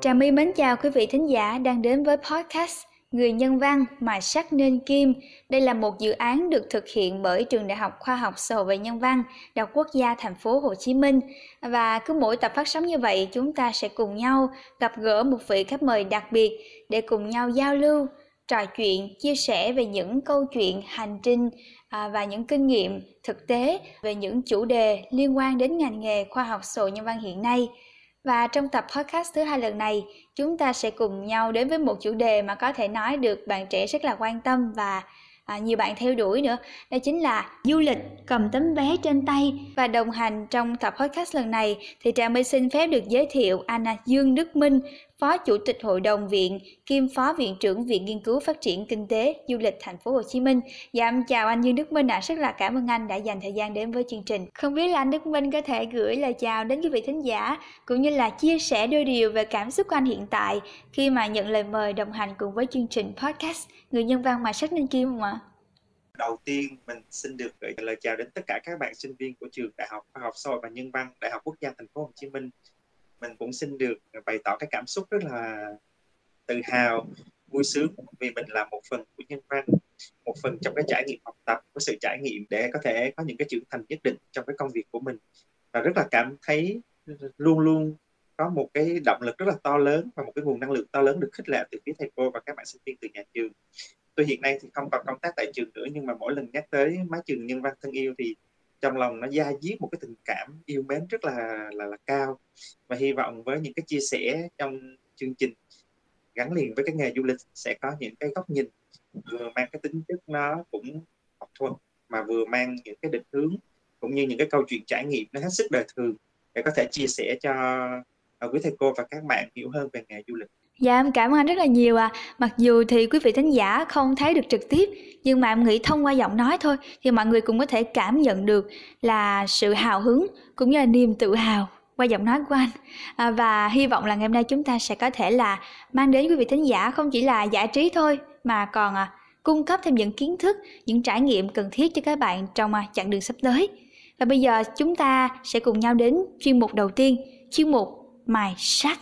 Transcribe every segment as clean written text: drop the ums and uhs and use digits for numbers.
Trà My mến chào quý vị thính giả đang đến với podcast Người Nhân Văn Mài Sắt Nên Kim. Đây là một dự án được thực hiện bởi Trường Đại học Khoa học Xã hội và Nhân văn, Đại học Quốc gia Thành phố Hồ Chí Minh. Và cứ mỗi tập phát sóng như vậy, chúng ta sẽ cùng nhau gặp gỡ một vị khách mời đặc biệt để cùng nhau giao lưu, trò chuyện, chia sẻ về những câu chuyện hành trình và những kinh nghiệm thực tế về những chủ đề liên quan đến ngành nghề khoa học xã hội nhân văn hiện nay. Và trong tập podcast thứ 2 lần này, chúng ta sẽ cùng nhau đến với một chủ đề mà có thể nói được bạn trẻ rất là quan tâm và nhiều bạn theo đuổi nữa. Đó chính là du lịch cầm tấm vé trên tay. Và đồng hành trong tập podcast lần này thì Trà My xin phép được giới thiệu anh Dương Đức Minh, Phó Chủ tịch Hội đồng Viện, kiêm Phó Viện trưởng Viện Nghiên cứu Phát triển Kinh tế Du lịch Thành phố Hồ Chí Minh. Dạ, chào anh Dương Đức Minh ạ. Rất là cảm ơn anh đã dành thời gian đến với chương trình. Không biết là anh Đức Minh có thể gửi lời chào đến quý vị thính giả cũng như là chia sẻ đôi điều về cảm xúc của anh hiện tại khi mà nhận lời mời đồng hành cùng với chương trình podcast Người Nhân Văn Mài Sắt Nên Kim không ạ? Đầu tiên mình xin được gửi lời chào đến tất cả các bạn sinh viên của trường Đại học Khoa học Xã hội và Nhân văn, Đại học Quốc gia Thành phố Hồ Chí Minh. Mình cũng xin được bày tỏ cái cảm xúc rất là tự hào, vui sướng vì mình là một phần của nhân văn, một phần trong cái trải nghiệm học tập, có sự trải nghiệm để có thể có những cái trưởng thành nhất định trong cái công việc của mình. Và rất là cảm thấy luôn luôn có một cái động lực rất là to lớn và một cái nguồn năng lượng to lớn được khích lệ từ phía thầy cô và các bạn sinh viên từ nhà trường. Tôi hiện nay thì không còn công tác tại trường nữa, nhưng mà mỗi lần nhắc tới mái trường nhân văn thân yêu thì trong lòng nó da diết một cái tình cảm yêu mến rất là cao. Và hy vọng với những cái chia sẻ trong chương trình gắn liền với cái nghề du lịch sẽ có những cái góc nhìn vừa mang cái tính chất nó cũng học thuật mà vừa mang những cái định hướng cũng như những cái câu chuyện trải nghiệm nó hết sức đời thường để có thể chia sẻ cho quý thầy cô và các bạn hiểu hơn về nghề du lịch. Dạ, em cảm ơn anh rất là nhiều ạ. Mặc dù thì quý vị thính giả không thấy được trực tiếp, nhưng mà em nghĩ thông qua giọng nói thôi thì mọi người cũng có thể cảm nhận được là sự hào hứng cũng như là niềm tự hào qua giọng nói của anh. Và hy vọng là ngày hôm nay chúng ta sẽ có thể là mang đến quý vị thính giả không chỉ là giải trí thôi mà còn cung cấp thêm những kiến thức, những trải nghiệm cần thiết cho các bạn trong chặng đường sắp tới. Và bây giờ chúng ta sẽ cùng nhau đến chuyên mục đầu tiên, chuyên mục Mài Sắt.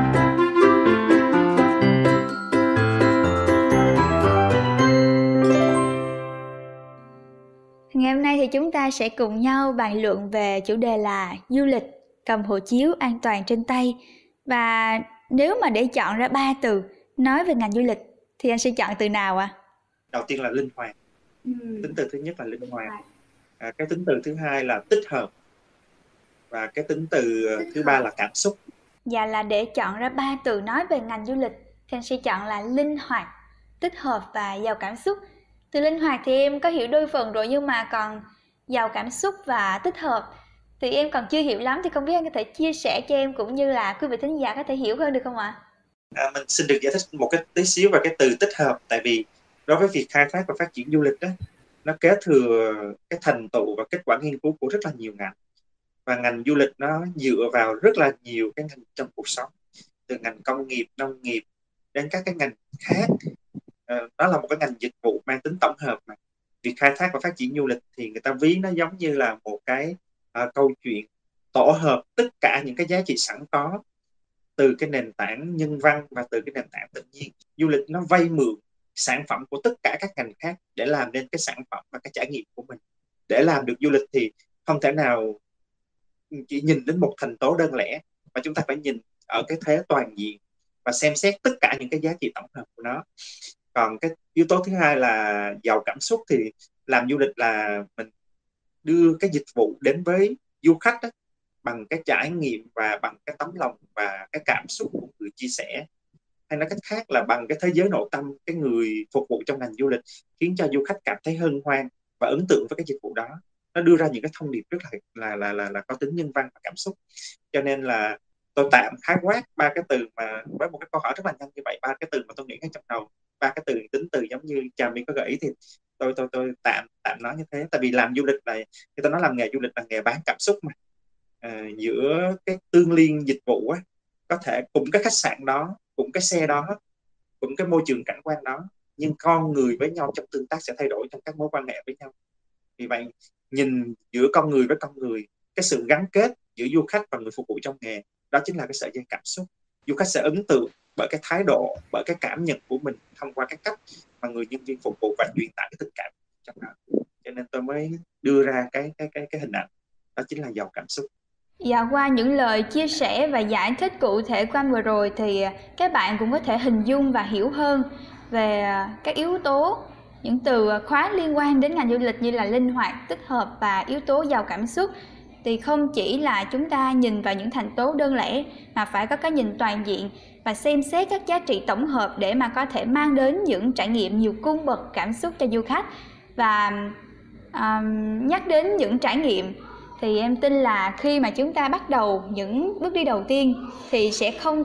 Ngày hôm nay thì chúng ta sẽ cùng nhau bàn luận về chủ đề là du lịch cầm hộ chiếu an toàn trên tay. Và nếu mà để chọn ra 3 từ nói về ngành du lịch thì anh sẽ chọn từ nào ạ? Đầu tiên là linh hoạt. Tính từ thứ nhất là linh hoạt. Cái tính từ thứ hai là tích hợp. Và cái tính từ thứ ba là cảm xúc. Dạ, là để chọn ra 3 từ nói về ngành du lịch thì anh sẽ chọn là linh hoạt, tích hợp và giàu cảm xúc. Từ linh hoạt thì em có hiểu đôi phần rồi, nhưng mà còn giàu cảm xúc và tích hợp thì em còn chưa hiểu lắm. Thì không biết anh có thể chia sẻ cho em cũng như là quý vị thính giả có thể hiểu hơn được không ạ? Mình xin được giải thích một cái tí xíu về cái từ tích hợp. Tại vì đối với việc khai thác và phát triển du lịch đó, nó kế thừa cái thành tựu và kết quả nghiên cứu của rất là nhiều ngành. Và ngành du lịch nó dựa vào rất là nhiều cái ngành trong cuộc sống, từ ngành công nghiệp, nông nghiệp đến các cái ngành khác. Đó là một cái ngành dịch vụ mang tính tổng hợp mà. Việc khai thác và phát triển du lịch thì người ta ví nó giống như là một cái câu chuyện tổ hợp tất cả những cái giá trị sẵn có từ cái nền tảng nhân văn và từ cái nền tảng tự nhiên. Du lịch nó vay mượn sản phẩm của tất cả các ngành khác để làm nên cái sản phẩm và cái trải nghiệm của mình. Để làm được du lịch thì không thể nào chỉ nhìn đến một thành tố đơn lẻ, mà chúng ta phải nhìn ở cái thế toàn diện và xem xét tất cả những cái giá trị tổng hợp của nó. Còn cái yếu tố thứ hai là giàu cảm xúc, thì làm du lịch là mình đưa cái dịch vụ đến với du khách đó, bằng cái trải nghiệm và bằng cái tấm lòng và cái cảm xúc của người chia sẻ, hay nói cách khác là bằng cái thế giới nội tâm cái người phục vụ trong ngành du lịch, khiến cho du khách cảm thấy hân hoan và ấn tượng với cái dịch vụ đó. Nó đưa ra những cái thông điệp rất là có tính nhân văn và cảm xúc. Cho nên là tôi tạm khái quát ba cái từ mà với một cái câu hỏi rất là nhanh như vậy, ba cái từ mà tôi nghĩ ngay trong đầu, ba cái từ tính từ giống như Trà My có gợi ý, thì tôi tạm nói như thế. Tại vì làm du lịch là, người ta nói làm nghề du lịch là nghề bán cảm xúc mà. Giữa cái tương liên dịch vụ á, có thể cùng cái khách sạn đó, cùng cái xe đó, cùng cái môi trường cảnh quan đó, nhưng con người với nhau trong tương tác sẽ thay đổi trong các mối quan hệ với nhau. Vì vậy nhìn giữa con người với con người, cái sự gắn kết giữa du khách và người phục vụ trong nghề, đó chính là cái sợi dây cảm xúc. du khách sẽ ấn tượng bởi cái thái độ, bởi cái cảm nhận của mình thông qua cái cách mà người nhân viên phục vụ và truyền tải cái tình cảm trong đó. Cho nên tôi mới đưa ra cái hình ảnh đó chính là giàu cảm xúc. Dạ, qua những lời chia sẻ và giải thích cụ thể của anh vừa rồi thì các bạn cũng có thể hình dung và hiểu hơn về các yếu tố, những từ khóa liên quan đến ngành du lịch như là linh hoạt, tích hợp và yếu tố giàu cảm xúc. Thì không chỉ là chúng ta nhìn vào những thành tố đơn lẻ mà phải có cái nhìn toàn diện và xem xét các giá trị tổng hợp để mà có thể mang đến những trải nghiệm nhiều cung bậc cảm xúc cho du khách. Và nhắc đến những trải nghiệm thì em tin là khi mà chúng ta bắt đầu những bước đi đầu tiên thì sẽ không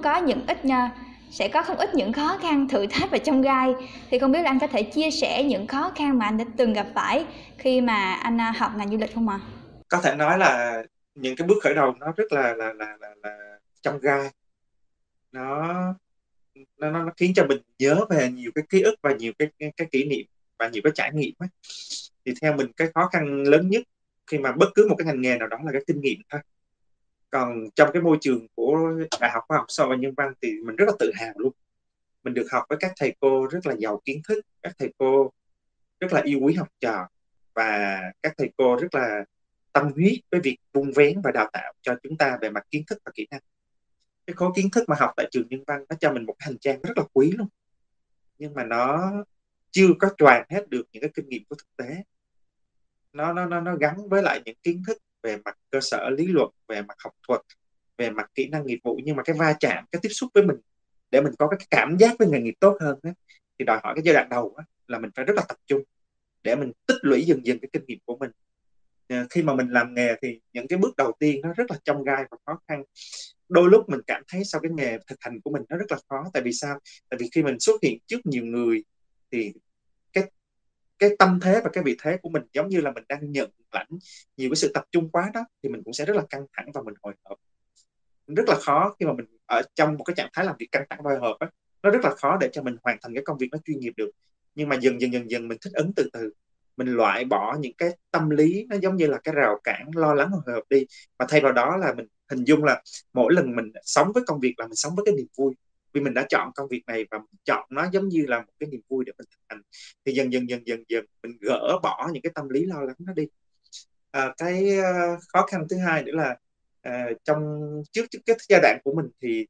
ít những khó khăn, thử thách và chông gai. Thì không biết là anh có thể chia sẻ những khó khăn mà anh đã từng gặp phải khi mà anh học ngành du lịch không ạ? Có thể nói là những cái bước khởi đầu nó rất là chông gai, nó nó khiến cho mình nhớ về nhiều cái ký ức và nhiều cái kỷ niệm và nhiều cái trải nghiệm ấy. Thì theo mình cái khó khăn lớn nhất khi mà bất cứ một cái ngành nghề nào đó là cái kinh nghiệm thôi. Còn trong cái môi trường của Đại học Khoa học Xã hội và Nhân văn thì mình rất là tự hào luôn. Mình được học với các thầy cô rất là giàu kiến thức, các thầy cô rất là yêu quý học trò, và các thầy cô rất là tâm huyết với việc vun vén và đào tạo cho chúng ta về mặt kiến thức và kỹ năng. Cái khối kiến thức mà học tại trường Nhân văn nó cho mình một hành trang rất là quý luôn, nhưng mà nó chưa có tròn hết được những cái kinh nghiệm của thực tế. Nó gắn với lại những kiến thức về mặt cơ sở lý luận, về mặt học thuật, về mặt kỹ năng nghiệp vụ, nhưng mà cái va chạm, cái tiếp xúc với mình để mình có cái cảm giác với nghề nghiệp tốt hơn ấy, thì đòi hỏi cái giai đoạn đầu ấy, là mình phải rất là tập trung để mình tích lũy dần dần cái kinh nghiệm của mình. Khi mà mình làm nghề thì những cái bước đầu tiên nó rất là chông gai và khó khăn. Đôi lúc mình cảm thấy sau cái nghề thực hành của mình nó rất là khó. Tại vì sao? Tại vì khi mình xuất hiện trước nhiều người thì cái tâm thế và cái vị thế của mình giống như là mình đang nhận lãnh nhiều cái sự tập trung quá đó, thì mình cũng sẽ rất là căng thẳng và mình hồi hộp. Rất là khó khi mà mình ở trong một cái trạng thái làm việc căng thẳng và hồi hộp á, nó rất là khó để cho mình hoàn thành cái công việc nó chuyên nghiệp được. Nhưng mà dần dần mình thích ứng từ từ, mình loại bỏ những cái tâm lý nó giống như là cái rào cản lo lắng hồi hộp đi, và thay vào đó là mình hình dung là mỗi lần mình sống với công việc là mình sống với cái niềm vui, vì mình đã chọn công việc này và mình chọn nó giống như là một cái niềm vui để mình thực hành. Thì dần mình gỡ bỏ những cái tâm lý lo lắng nó đi. Cái khó khăn thứ hai nữa là trong trước cái giai đoạn của mình thì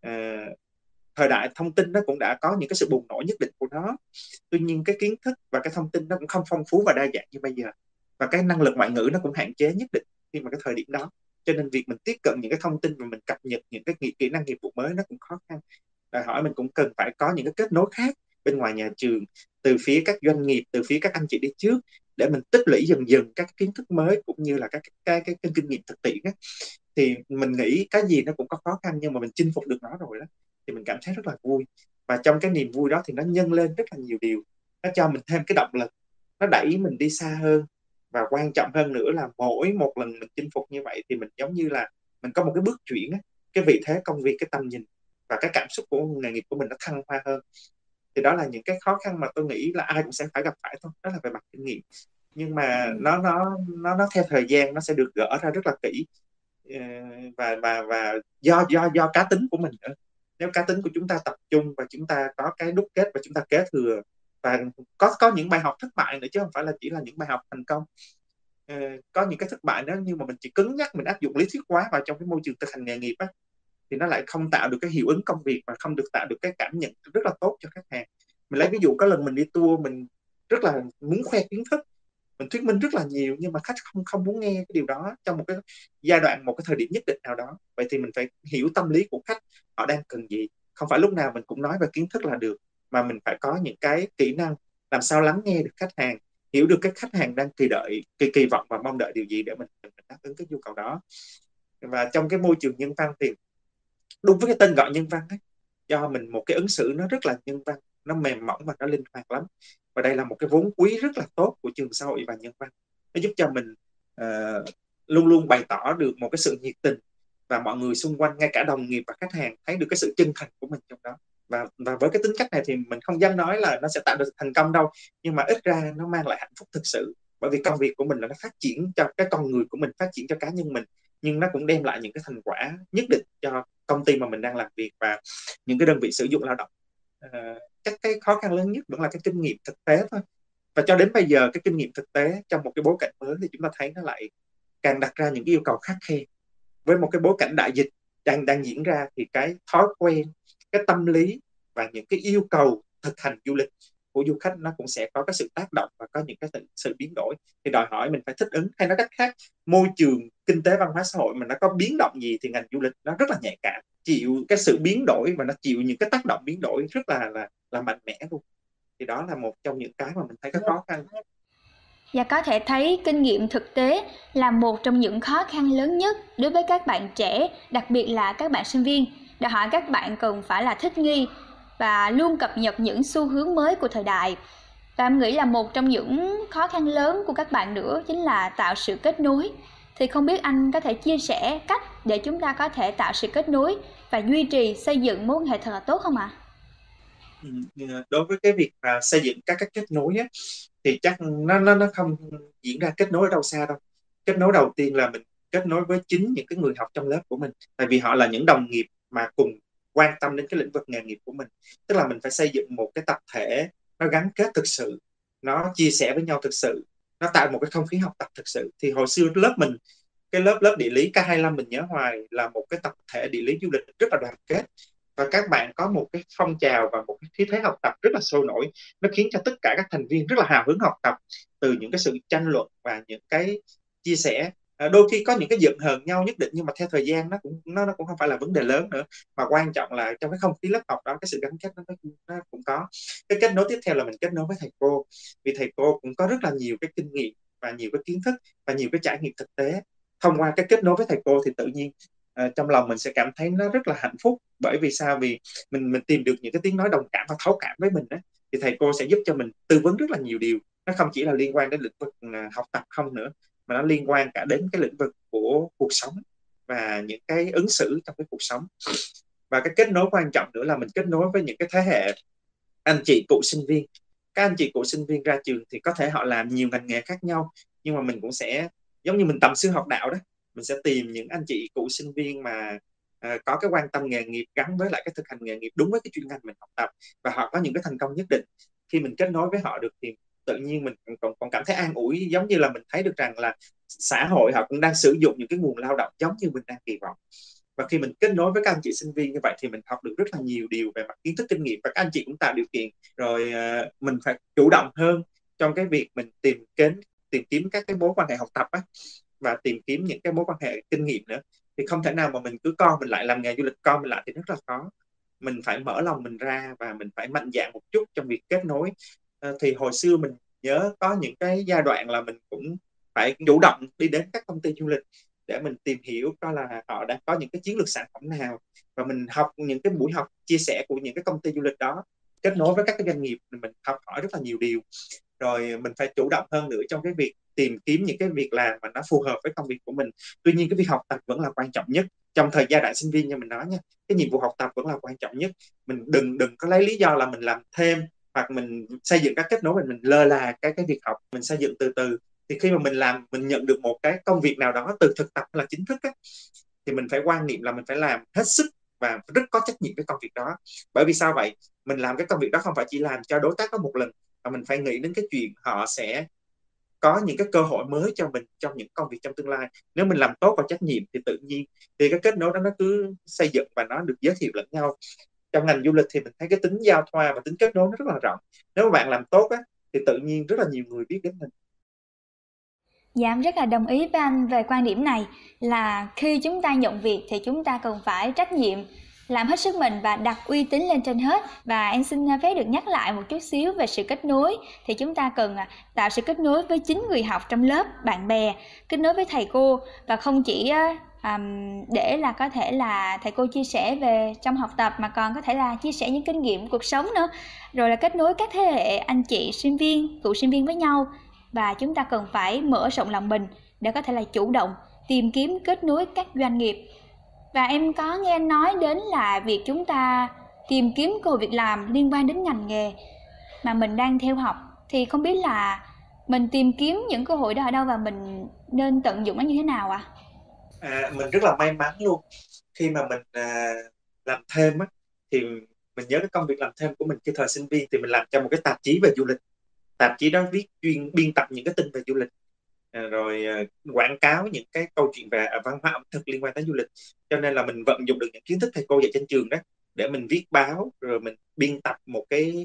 thời đại thông tin nó cũng đã có những cái sự bùng nổ nhất định của nó. Tuy nhiên cái kiến thức và cái thông tin nó cũng không phong phú và đa dạng như bây giờ, và cái năng lực ngoại ngữ nó cũng hạn chế nhất định khi mà cái thời điểm đó. Cho nên việc mình tiếp cận những cái thông tin và mình cập nhật những cái kỹ năng nghiệp vụ mới nó cũng khó khăn. Đòi hỏi mình cũng cần phải có những cái kết nối khác bên ngoài nhà trường, từ phía các doanh nghiệp, từ phía các anh chị đi trước, để mình tích lũy dần dần các kiến thức mới cũng như là các cái kinh nghiệm thực tiễn ấy. Thì mình nghĩ cái gì nó cũng có khó khăn, nhưng mà mình chinh phục được nó rồi đó thì mình cảm thấy rất là vui. Và trong cái niềm vui đó thì nó nhân lên rất là nhiều điều, nó cho mình thêm cái động lực, nó đẩy mình đi xa hơn. Và quan trọng hơn nữa là mỗi một lần mình chinh phục như vậy thì mình giống như là mình có một cái bước chuyển, cái vị thế công việc, cái tầm nhìn và cái cảm xúc của nghề nghiệp của mình nó thăng hoa hơn. Thì đó là những cái khó khăn mà tôi nghĩ là ai cũng sẽ phải gặp phải thôi, đó là về mặt kinh nghiệm. Nhưng mà nó theo thời gian nó sẽ được gỡ ra rất là kỹ. Và do cá tính của mình nữa. Nếu cá tính của chúng ta tập trung và chúng ta có cái đúc kết và chúng ta kế thừa, và có những bài học thất bại nữa chứ không phải là chỉ là những bài học thành công. Có những cái thất bại đó, nhưng mà mình chỉ cứng nhắc mình áp dụng lý thuyết quá vào trong cái môi trường thực hành nghề nghiệp á, thì nó lại không tạo được cái hiệu ứng công việc và không được tạo được cái cảm nhận rất là tốt cho khách hàng. Mình lấy ví dụ có lần mình đi tour, mình rất là muốn khoe kiến thức, mình thuyết minh rất là nhiều, nhưng mà khách không muốn nghe cái điều đó trong một cái giai đoạn, một cái thời điểm nhất định nào đó. Vậy thì mình phải hiểu tâm lý của khách, họ đang cần gì. Không phải lúc nào mình cũng nói về kiến thức là được, mà mình phải có những cái kỹ năng làm sao lắng nghe được khách hàng, hiểu được cái khách hàng đang kỳ vọng và mong đợi điều gì để mình đáp ứng cái nhu cầu đó. Và trong cái môi trường nhân văn thì đúng với cái tên gọi nhân văn ấy, cho mình một cái ứng xử nó rất là nhân văn, nó mềm mỏng và nó linh hoạt lắm. Và đây là một cái vốn quý rất là tốt của trường xã hội và nhân văn. Nó giúp cho mình luôn luôn bày tỏ được một cái sự nhiệt tình, và mọi người xung quanh, ngay cả đồng nghiệp và khách hàng, thấy được cái sự chân thành của mình trong đó. Và với cái tính cách này thì mình không dám nói là nó sẽ tạo được thành công đâu, nhưng mà ít ra nó mang lại hạnh phúc thực sự. Bởi vì công việc của mình là nó phát triển cho cái con người của mình, phát triển cho cá nhân mình, nhưng nó cũng đem lại những cái thành quả nhất định cho công ty mà mình đang làm việc và những cái đơn vị sử dụng lao động. Chắc cái khó khăn lớn nhất vẫn là cái kinh nghiệm thực tế thôi. Và cho đến bây giờ cái kinh nghiệm thực tế trong một cái bối cảnh mới thì chúng ta thấy nó lại càng đặt ra những cái yêu cầu khắt khe. Với một cái bối cảnh đại dịch đang diễn ra thì cái thói quen, cái tâm lý và những cái yêu cầu thực hành du lịch của du khách nó cũng sẽ có cái sự tác động và có những cái sự biến đổi, thì đòi hỏi mình phải thích ứng. Hay nói cách khác, môi trường kinh tế văn hóa xã hội mà nó có biến động gì thì ngành du lịch nó rất là nhạy cảm, chịu cái sự biến đổi và nó chịu những cái tác động biến đổi rất là mạnh mẽ luôn. Thì đó là một trong những cái mà mình thấy có khó khăn. Và có thể thấy kinh nghiệm thực tế là một trong những khó khăn lớn nhất đối với các bạn trẻ, đặc biệt là các bạn sinh viên. Đòi hỏi các bạn cần phải là thích nghi và luôn cập nhật những xu hướng mới của thời đại. Và em nghĩ là một trong những khó khăn lớn của các bạn nữa chính là tạo sự kết nối. Thì không biết anh có thể chia sẻ cách để chúng ta có thể tạo sự kết nối và duy trì xây dựng mối quan hệ thật là tốt không ạ? Đối với cái việc xây dựng các kết nối á, thì chắc nó không diễn ra kết nối ở đâu xa đâu. Kết nối đầu tiên là mình kết nối với chính những cái người học trong lớp của mình, tại vì họ là những đồng nghiệp mà cùng quan tâm đến cái lĩnh vực nghề nghiệp của mình. Tức là mình phải xây dựng một cái tập thể nó gắn kết thực sự, nó chia sẻ với nhau thực sự, nó tạo một cái không khí học tập thực sự. Thì hồi xưa lớp mình, cái lớp địa lý K25 mình nhớ hoài, là một cái tập thể địa lý du lịch rất là đoàn kết, và các bạn có một cái phong trào và một cái khí thế học tập rất là sôi nổi. Nó khiến cho tất cả các thành viên rất là hào hứng học tập, từ những cái sự tranh luận và những cái chia sẻ. Đôi khi có những cái giận hờn nhau nhất định, nhưng mà theo thời gian nó cũng không phải là vấn đề lớn nữa, mà quan trọng là trong cái không khí lớp học đó, cái sự gắn kết nó cũng có. Cái kết nối tiếp theo là mình kết nối với thầy cô, vì thầy cô cũng có rất là nhiều cái kinh nghiệm và nhiều cái kiến thức và nhiều cái trải nghiệm thực tế. Thông qua cái kết nối với thầy cô thì tự nhiên trong lòng mình sẽ cảm thấy nó rất là hạnh phúc. Bởi vì sao? Vì mình tìm được những cái tiếng nói đồng cảm và thấu cảm với mình đó, thì thầy cô sẽ giúp cho mình tư vấn rất là nhiều điều. Nó không chỉ là liên quan đến lĩnh vực học tập không nữa, mà nó liên quan cả đến cái lĩnh vực của cuộc sống và những cái ứng xử trong cái cuộc sống. Và cái kết nối quan trọng nữa là mình kết nối với những cái thế hệ anh chị cụ sinh viên. Các anh chị cụ sinh viên ra trường thì có thể họ làm nhiều ngành nghề khác nhau, nhưng mà mình cũng sẽ giống như mình tầm sư học đạo đó, mình sẽ tìm những anh chị cụ sinh viên mà có cái quan tâm nghề nghiệp gắn với lại cái thực hành nghề nghiệp đúng với cái chuyên ngành mình học tập, và họ có những cái thành công nhất định. Khi mình kết nối với họ được thì tự nhiên mình còn cảm thấy an ủi, giống như là mình thấy được rằng là xã hội họ cũng đang sử dụng những cái nguồn lao động giống như mình đang kỳ vọng. Và khi mình kết nối với các anh chị sinh viên như vậy thì mình học được rất là nhiều điều về mặt kiến thức, kinh nghiệm, và các anh chị cũng tạo điều kiện rồi mình phải chủ động hơn trong cái việc mình tìm kiếm các cái mối quan hệ học tập á, và tìm kiếm những cái mối quan hệ kinh nghiệm nữa. Thì không thể nào mà mình cứ co mình lại làm nghề du lịch, co mình lại thì rất là khó. Mình phải mở lòng mình ra và mình phải mạnh dạn một chút trong việc kết nối. Thì hồi xưa mình nhớ có những cái giai đoạn là mình cũng phải chủ động đi đến các công ty du lịch để mình tìm hiểu coi là họ đang có những cái chiến lược sản phẩm nào, và mình học những cái buổi học chia sẻ của những cái công ty du lịch đó, kết nối với các cái doanh nghiệp, mình học hỏi rất là nhiều điều. Rồi mình phải chủ động hơn nữa trong cái việc tìm kiếm những cái việc làm mà nó phù hợp với công việc của mình. Tuy nhiên cái việc học tập vẫn là quan trọng nhất trong thời giai đoạn sinh viên, như mình nói nha, cái nhiệm vụ học tập vẫn là quan trọng nhất. Mình đừng có lấy lý do là mình làm thêm hoặc mình xây dựng các kết nối, mình lơ là cái việc học. Mình xây dựng từ từ, thì khi mà mình nhận được một cái công việc nào đó từ thực tập hay là chính thức á, thì mình phải quan niệm là mình phải làm hết sức và rất có trách nhiệm với công việc đó. Bởi vì sao vậy? Mình làm cái công việc đó không phải chỉ làm cho đối tác đó một lần, mà mình phải nghĩ đến cái chuyện họ sẽ có những cái cơ hội mới cho mình trong những công việc trong tương lai. Nếu mình làm tốt và trách nhiệm thì tự nhiên thì cái kết nối đó nó cứ xây dựng và nó được giới thiệu lẫn nhau. Trong ngành du lịch thì mình thấy cái tính giao thoa và tính kết nối nó rất là rộng. Nếu mà bạn làm tốt á, thì tự nhiên rất là nhiều người biết đến mình. Dạ, em rất là đồng ý với anh về quan điểm này, là khi chúng ta nhận việc thì chúng ta cần phải trách nhiệm, làm hết sức mình và đặt uy tín lên trên hết. Và em xin phép được nhắc lại một chút xíu về sự kết nối. Thì chúng ta cần tạo sự kết nối với chính người học trong lớp, bạn bè, kết nối với thầy cô, và không chỉ để là có thể là thầy cô chia sẻ về trong học tập, mà còn có thể là chia sẻ những kinh nghiệm cuộc sống nữa. Rồi là kết nối các thế hệ anh chị sinh viên, cựu sinh viên với nhau. Và chúng ta cần phải mở rộng lòng mình để có thể là chủ động tìm kiếm kết nối các doanh nghiệp. Và em có nghe nói đến là việc chúng ta tìm kiếm cơ hội việc làm liên quan đến ngành nghề mà mình đang theo học, thì không biết là mình tìm kiếm những cơ hội đó ở đâu và mình nên tận dụng nó như thế nào ạ? Mình rất là may mắn luôn khi mà mình làm thêm á, thì mình nhớ cái công việc làm thêm của mình khi thời sinh viên thì mình làm cho một cái tạp chí về du lịch. Tạp chí đó viết chuyên biên tập những cái tin về du lịch, rồi quảng cáo những cái câu chuyện về văn hóa ẩm thực liên quan tới du lịch. Cho nên là mình vận dụng được những kiến thức thầy cô dạy trên trường đó để mình viết báo, rồi mình biên tập một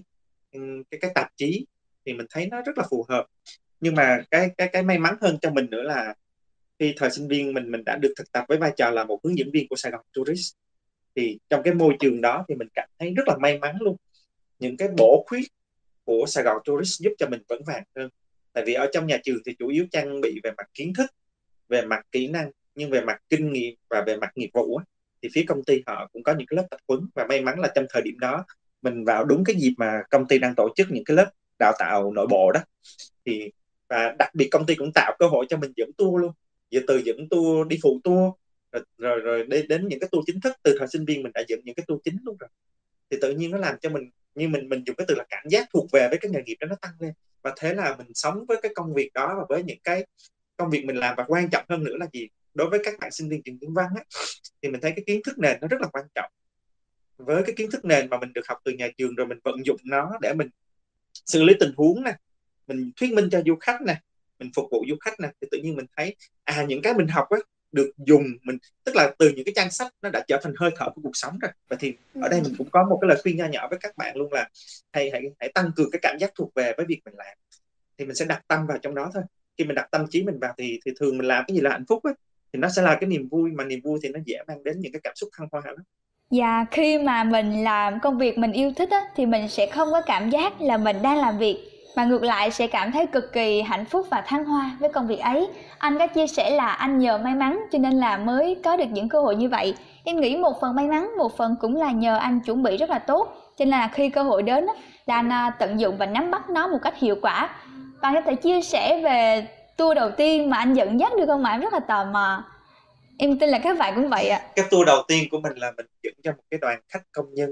cái tạp chí, thì mình thấy nó rất là phù hợp. Nhưng mà cái may mắn hơn cho mình nữa là khi thời sinh viên mình đã được thực tập với vai trò là một hướng dẫn viên của Sài Gòn Tourist. Thì trong cái môi trường đó thì mình cảm thấy rất là may mắn luôn. Những cái bổ khuyết của Sài Gòn Tourist giúp cho mình vững vàng hơn. Tại vì ở trong nhà trường thì chủ yếu trang bị về mặt kiến thức, về mặt kỹ năng, nhưng về mặt kinh nghiệm và về mặt nghiệp vụ thì phía công ty họ cũng có những cái lớp tập huấn. Và may mắn là trong thời điểm đó mình vào đúng cái dịp mà công ty đang tổ chức những cái lớp đào tạo nội bộ đó. Thì và đặc biệt công ty cũng tạo cơ hội cho mình dẫn tour luôn, từ dẫn tour, đi phụ tour, rồi đến những cái tour chính thức. Từ thời sinh viên mình đã dẫn những cái tour chính luôn rồi. Thì tự nhiên nó làm cho mình, như mình dùng cái từ là cảm giác thuộc về với cái nghề nghiệp đó nó tăng lên. Và thế là mình sống với cái công việc đó và với những cái công việc mình làm. Và quan trọng hơn nữa là gì, đối với các bạn sinh viên trường nhân văn á, thì mình thấy cái kiến thức nền nó rất là quan trọng. Với cái kiến thức nền mà mình được học từ nhà trường, rồi mình vận dụng nó để mình xử lý tình huống nè, mình thuyết minh cho du khách nè, mình phục vụ du khách nè, thì tự nhiên mình thấy những cái mình học á được dùng, mình tức là từ những cái trang sách nó đã trở thành hơi thở của cuộc sống rồi. Và thì ở đây mình cũng có một cái lời khuyên nho nhỏ với các bạn luôn là hãy tăng cường cái cảm giác thuộc về với việc mình làm. Thì mình sẽ đặt tâm vào trong đó thôi. Khi mình đặt tâm trí mình vào thì thường mình làm cái gì là hạnh phúc á, thì nó sẽ là cái niềm vui, mà niềm vui thì nó dễ mang đến những cái cảm xúc thăng hoa lắm. Và khi mà mình làm công việc mình yêu thích á, thì mình sẽ không có cảm giác là mình đang làm việc, mà ngược lại sẽ cảm thấy cực kỳ hạnh phúc và thăng hoa với công việc ấy. Anh có chia sẻ là anh nhờ may mắn cho nên là mới có được những cơ hội như vậy. Em nghĩ một phần may mắn, một phần cũng là nhờ anh chuẩn bị rất là tốt. Cho nên là khi cơ hội đến á, là anh tận dụng và nắm bắt nó một cách hiệu quả. Bạn có thể chia sẻ về tour đầu tiên mà anh dẫn dắt được không ạ? Em rất là tò mò. Em tin là các bạn cũng vậy ạ. Cái tour đầu tiên của mình là mình dẫn cho một cái đoàn khách công nhân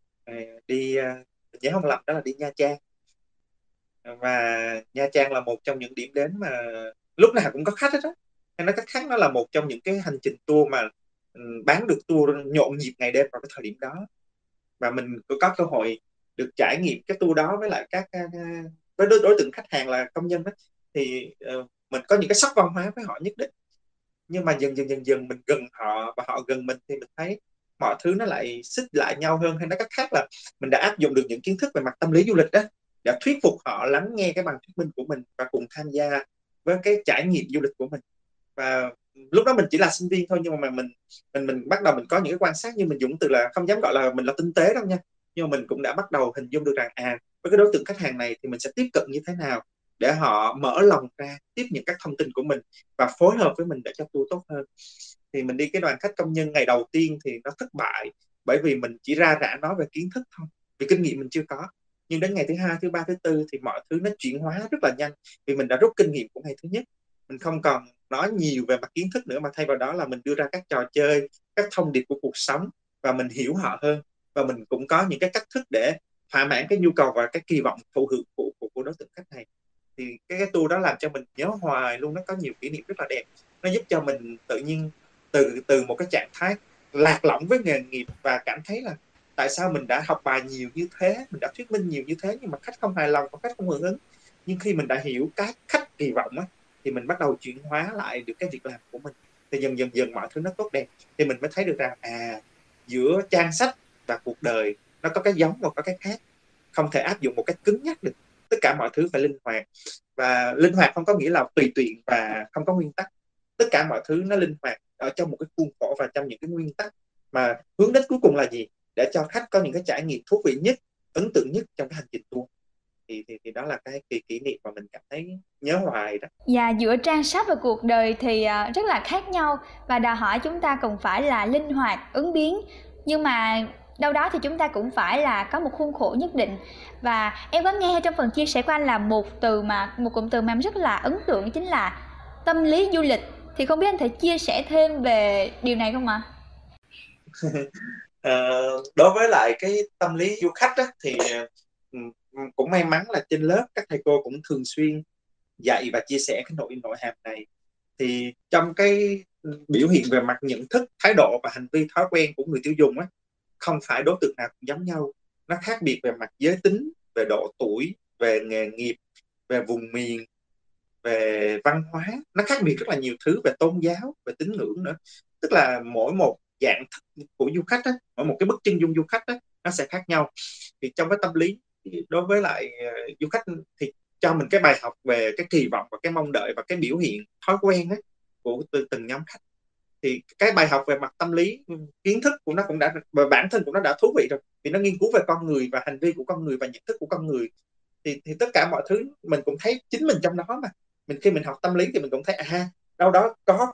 đi, mình nhớ không lầm đó là đi Nha Trang. Và Nha Trang là một trong những điểm đến mà lúc nào cũng có khách hết đó. Hay nói cách khác, nó là một trong những cái hành trình tour mà bán được tour nhộn nhịp ngày đêm vào cái thời điểm đó. Và mình có cơ hội được trải nghiệm cái tour đó với lại với đối tượng khách hàng là công nhân đó. Thì mình có những cái sốc văn hóa với họ nhất định. Nhưng mà dần dần mình gần họ và họ gần mình, thì mình thấy mọi thứ nó lại xích lại nhau hơn. Hay nói cách khác là mình đã áp dụng được những kiến thức về mặt tâm lý du lịch đó, để thuyết phục họ lắng nghe cái bằng thuyết minh của mình và cùng tham gia với cái trải nghiệm du lịch của mình. Và lúc đó mình chỉ là sinh viên thôi, nhưng mà mình bắt đầu mình có những cái quan sát, như mình dùng từ là không dám gọi là mình là tinh tế đâu nha, nhưng mà mình cũng đã bắt đầu hình dung được rằng với cái đối tượng khách hàng này thì mình sẽ tiếp cận như thế nào để họ mở lòng ra tiếp những các thông tin của mình và phối hợp với mình để cho tour tốt hơn. Thì mình đi cái đoàn khách công nhân ngày đầu tiên thì nó thất bại, bởi vì mình chỉ ra rã nói về kiến thức thôi, vì kinh nghiệm mình chưa có. Nhưng đến ngày thứ hai, thứ ba, thứ tư thì mọi thứ nó chuyển hóa rất là nhanh, vì mình đã rút kinh nghiệm của ngày thứ nhất. Mình không còn nói nhiều về mặt kiến thức nữa, mà thay vào đó là mình đưa ra các trò chơi, các thông điệp của cuộc sống, và mình hiểu họ hơn. Và mình cũng có những cái cách thức để thỏa mãn cái nhu cầu và cái kỳ vọng thụ hưởng của đối tượng khách này. Thì cái tour đó làm cho mình nhớ hoài luôn, nó có nhiều kỷ niệm rất là đẹp. Nó giúp cho mình tự nhiên từ một cái trạng thái lạc lõng với nghề nghiệp, và cảm thấy là tại sao mình đã học bài nhiều như thế, mình đã thuyết minh nhiều như thế, nhưng mà khách không hài lòng và khách không hưởng ứng. Nhưng khi mình đã hiểu cái khách kỳ vọng thì mình bắt đầu chuyển hóa lại được cái việc làm của mình. Thì dần dần mọi thứ nó tốt đẹp, thì mình mới thấy được rằng giữa trang sách và cuộc đời nó có cái giống và có cái khác, không thể áp dụng một cách cứng nhắc được. Tất cả mọi thứ phải linh hoạt, và linh hoạt không có nghĩa là tùy tiện và không có nguyên tắc. Tất cả mọi thứ nó linh hoạt ở trong một cái khuôn khổ và trong những cái nguyên tắc, mà hướng đến cuối cùng là gì, để cho khách có những cái trải nghiệm thú vị nhất, ấn tượng nhất trong cái hành trình tour. Thì đó là cái kỷ niệm mà mình cảm thấy nhớ hoài đó. Và giữa trang sách và cuộc đời thì rất là khác nhau, và đòi hỏi chúng ta cần phải là linh hoạt, ứng biến, nhưng mà đâu đó thì chúng ta cũng phải là có một khuôn khổ nhất định. Và em có nghe trong phần chia sẻ của anh là một cụm từ mà em rất là ấn tượng, chính là tâm lý du lịch. Thì không biết anh thể chia sẻ thêm về điều này không ạ? Đối với lại cái tâm lý du khách đó, thì cũng may mắn là trên lớp các thầy cô cũng thường xuyên dạy và chia sẻ cái nội hàm này. Thì trong cái biểu hiện về mặt nhận thức, thái độ và hành vi thói quen của người tiêu dùng á, không phải đối tượng nào cũng giống nhau. Nó khác biệt về mặt giới tính, về độ tuổi, về nghề nghiệp, về vùng miền, về văn hóa, nó khác biệt rất là nhiều thứ, về tôn giáo, về tín ngưỡng nữa. Tức là mỗi một dạng thức của du khách á, mỗi một cái bức chân dung du khách á, nó sẽ khác nhau. Thì trong cái tâm lý đối với lại du khách thì cho mình cái bài học về cái kỳ vọng và cái mong đợi và cái biểu hiện thói quen á, của từng nhóm khách. Thì cái bài học về mặt tâm lý, kiến thức của nó cũng đã, và bản thân của nó đã thú vị rồi, vì nó nghiên cứu về con người và hành vi của con người và nhận thức của con người. Thì tất cả mọi thứ mình cũng thấy chính mình trong đó mà. Khi mình học tâm lý thì mình cũng thấy đâu đó có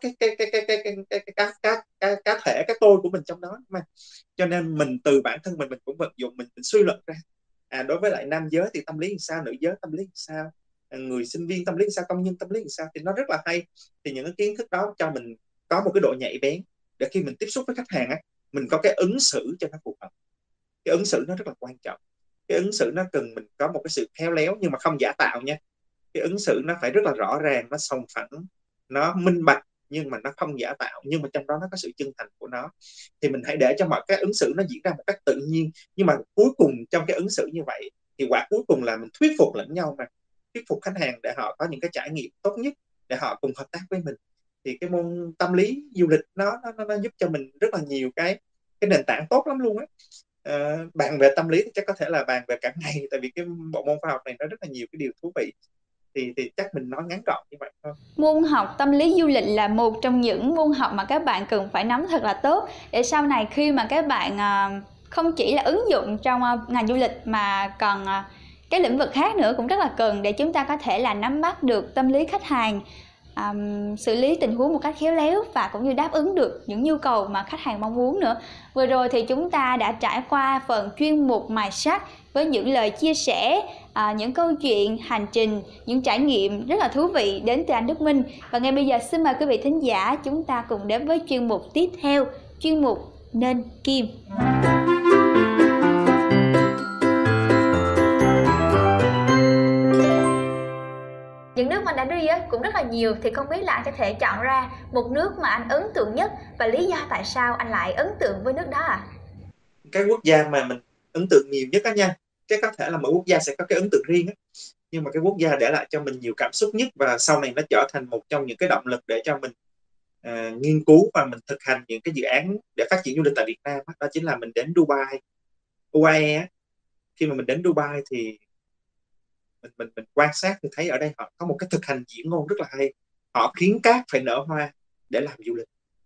cái cá thể, cái tôi của mình trong đó mà. Cho nên mình từ bản thân mình cũng vận dụng, mình suy luận ra đối với lại nam giới thì tâm lý làm sao, nữ giới tâm lý làm sao, người sinh viên tâm lý làm sao, công nhân tâm lý làm sao, thì nó rất là hay. Thì những cái kiến thức đó cho mình có một cái độ nhạy bén để khi mình tiếp xúc với khách hàng á, mình có cái ứng xử cho nó phù hợp. Cái ứng xử nó rất là quan trọng. Cái ứng xử nó cần mình có một cái sự khéo léo nhưng mà không giả tạo nha. Cái ứng xử nó phải rất là rõ ràng, nó sòng phẳng, nó minh bạch, nhưng mà nó không giả tạo, nhưng mà trong đó nó có sự chân thành của nó. Thì mình hãy để cho mọi cái ứng xử nó diễn ra một cách tự nhiên, nhưng mà cuối cùng trong cái ứng xử như vậy thì quả cuối cùng là mình thuyết phục lẫn nhau, mà thuyết phục khách hàng để họ có những cái trải nghiệm tốt nhất, để họ cùng hợp tác với mình. Thì cái môn tâm lý du lịch nó giúp cho mình rất là nhiều cái nền tảng tốt lắm luôn á. Bàn về tâm lý thì chắc có thể là bàn về cả ngày, tại vì cái bộ môn khoa học này nó rất là nhiều cái điều thú vị. Thì chắc mình nói ngắn gọn như vậy thôi. Môn học tâm lý du lịch là một trong những môn học mà các bạn cần phải nắm thật là tốt, để sau này khi mà các bạn không chỉ là ứng dụng trong ngành du lịch mà còn cái lĩnh vực khác nữa cũng rất là cần, để chúng ta có thể là nắm bắt được tâm lý khách hàng, xử lý tình huống một cách khéo léo và cũng như đáp ứng được những nhu cầu mà khách hàng mong muốn nữa. Vừa rồi thì chúng ta đã trải qua phần chuyên mục mài sắt với những lời chia sẻ, những câu chuyện, hành trình, những trải nghiệm rất là thú vị đến từ anh Đức Minh. Và ngay bây giờ xin mời quý vị thính giả chúng ta cùng đến với chuyên mục tiếp theo, chuyên mục Nên Kim. Những nước mà anh đã đi cũng rất là nhiều, thì không biết là anh có thể chọn ra một nước mà anh ấn tượng nhất và lý do tại sao anh lại ấn tượng với nước đó ạ? Cái quốc gia mà mình ấn tượng nhiều nhất á nha, cái có thể là mỗi quốc gia sẽ có cái ấn tượng riêng á, nhưng mà cái quốc gia để lại cho mình nhiều cảm xúc nhất và sau này nó trở thành một trong những cái động lực để cho mình nghiên cứu và mình thực hành những cái dự án để phát triển du lịch tại Việt Nam đó chính là mình đến Dubai, UAE á. Khi mà mình đến Dubai thì mình quan sát thì thấy ở đây họ có một cái thực hành diễn ngôn rất là hay. Họ khiến cát phải nở hoa để làm du lịch.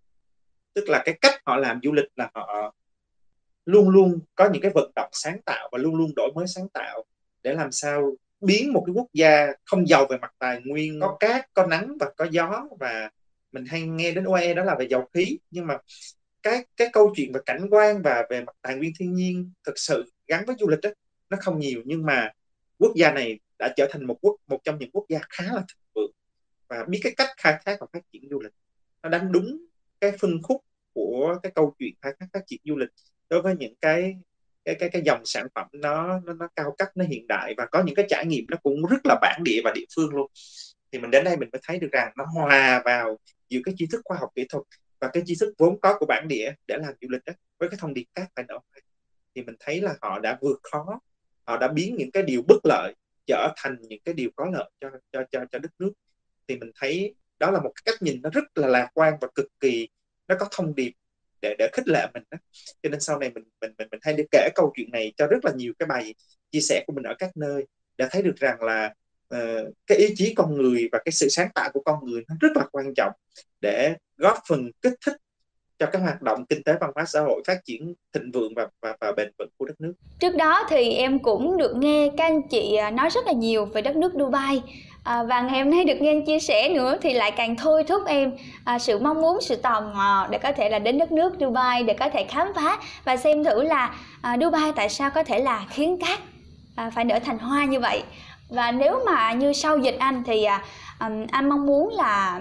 Tức là cái cách họ làm du lịch là họ luôn luôn có những cái vận động sáng tạo và luôn luôn đổi mới sáng tạo để làm sao biến một cái quốc gia không giàu về mặt tài nguyên, có cát, có nắng và có gió, và mình hay nghe đến UAE đó là về dầu khí, nhưng mà cái câu chuyện về cảnh quan và về mặt tài nguyên thiên nhiên thực sự gắn với du lịch đó, nó không nhiều, nhưng mà quốc gia này đã trở thành một trong những quốc gia khá là thịnh vượng và biết cái cách khai thác và phát triển du lịch. Nó đánh đúng cái phân khúc của cái câu chuyện khai thác phát triển du lịch đối với những cái dòng sản phẩm nó cao cấp, nó hiện đại và có những cái trải nghiệm nó cũng rất là bản địa và địa phương luôn. Thì mình đến đây mình mới thấy được rằng nó hòa vào giữa cái tri thức khoa học kỹ thuật và cái tri thức vốn có của bản địa để làm du lịch đó, với cái thông điệp cát phải nở hoa. Thì mình thấy là họ đã vượt khó, họ đã biến những cái điều bất lợi trở thành những cái điều có lợi cho đất nước. Thì mình thấy đó là một cách nhìn nó rất là lạc quan và cực kỳ nó có thông điệp để khích lệ mình đó. Cho nên sau này mình hay đi kể câu chuyện này cho rất là nhiều cái bài chia sẻ của mình ở các nơi, để thấy được rằng là cái ý chí con người và cái sự sáng tạo của con người nó rất là quan trọng để góp phần kích thích cho các hoạt động kinh tế văn hóa xã hội phát triển thịnh vượng và bền vững của đất nước. Trước đó thì em cũng được nghe các anh chị nói rất là nhiều về đất nước Dubai, và ngày hôm nay được nghe anh chia sẻ nữa thì lại càng thôi thúc em sự mong muốn, sự tò mò để có thể là đến đất nước Dubai để có thể khám phá và xem thử là Dubai tại sao có thể là khiến cát phải nở thành hoa như vậy. Và nếu mà như sau dịch anh thì anh mong muốn là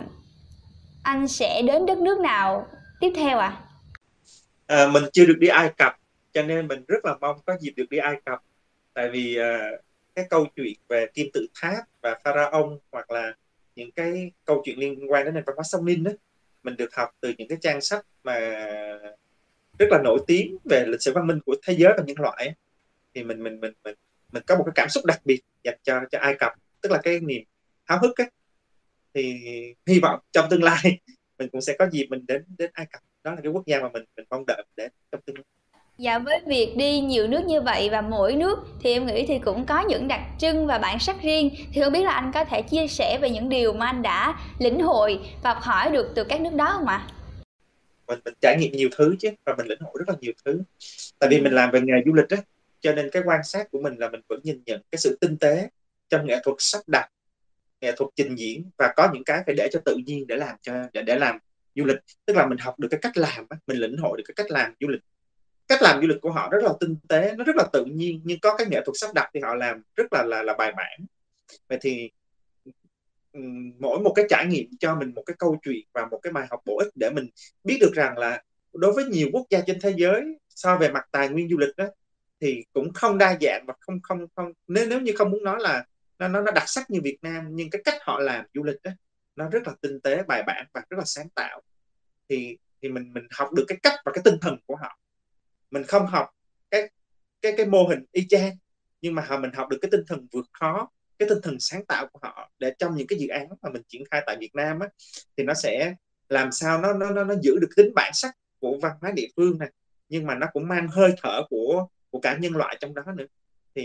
anh sẽ đến đất nước nào tiếp theo ạ? Mình chưa được đi Ai Cập, cho nên mình rất là mong có dịp được đi Ai Cập. Tại vì cái câu chuyện về kim tự tháp và pharaoh hoặc là những cái câu chuyện liên quan đến nền văn hóa sông Ninh đó, mình được học từ những cái trang sách mà rất là nổi tiếng về lịch sử văn minh của thế giới và nhân loại ấy, thì mình có một cái cảm xúc đặc biệt dành cho Ai Cập, tức là cái niềm háo hức ấy. Thì hy vọng trong tương lai mình cũng sẽ có dịp mình đến đến Ai Cập, đó là cái quốc gia mà mình mong đợi mình đến trong tương lai. Dạ, với việc đi nhiều nước như vậy và mỗi nước thì em nghĩ thì cũng có những đặc trưng và bản sắc riêng. Thì không biết là anh có thể chia sẻ về những điều mà anh đã lĩnh hội và học hỏi được từ các nước đó không ạ? Mình trải nghiệm nhiều thứ chứ, và mình lĩnh hội rất là nhiều thứ, tại vì mình Ừm. làm về nghề du lịch á, cho nên cái quan sát của mình là mình vẫn nhìn nhận cái sự tinh tế trong nghệ thuật sắp đặt, nghệ thuật trình diễn, và có những cái phải để cho tự nhiên để làm để làm du lịch. Tức là mình học được cái cách làm á, mình lĩnh hội được cái cách làm du lịch. Cách làm du lịch của họ rất là tinh tế, nó rất là tự nhiên, nhưng có cái nghệ thuật sắp đặt thì họ làm rất là bài bản. Vậy thì mỗi một cái trải nghiệm cho mình một cái câu chuyện và một cái bài học bổ ích để mình biết được rằng là đối với nhiều quốc gia trên thế giới, so về mặt tài nguyên du lịch đó, thì cũng không đa dạng và không không không nếu như không muốn nói là nó đặc sắc như Việt Nam, nhưng cái cách họ làm du lịch đó nó rất là tinh tế, bài bản và rất là sáng tạo. Thì mình học được cái cách và cái tinh thần của họ. Mình không học cái cái mô hình y chang, nhưng mà mình học được cái tinh thần vượt khó, cái tinh thần sáng tạo của họ, để trong những cái dự án mà mình triển khai tại Việt Nam á, thì nó sẽ làm sao nó giữ được tính bản sắc của văn hóa địa phương này, nhưng mà nó cũng mang hơi thở của cả nhân loại trong đó nữa.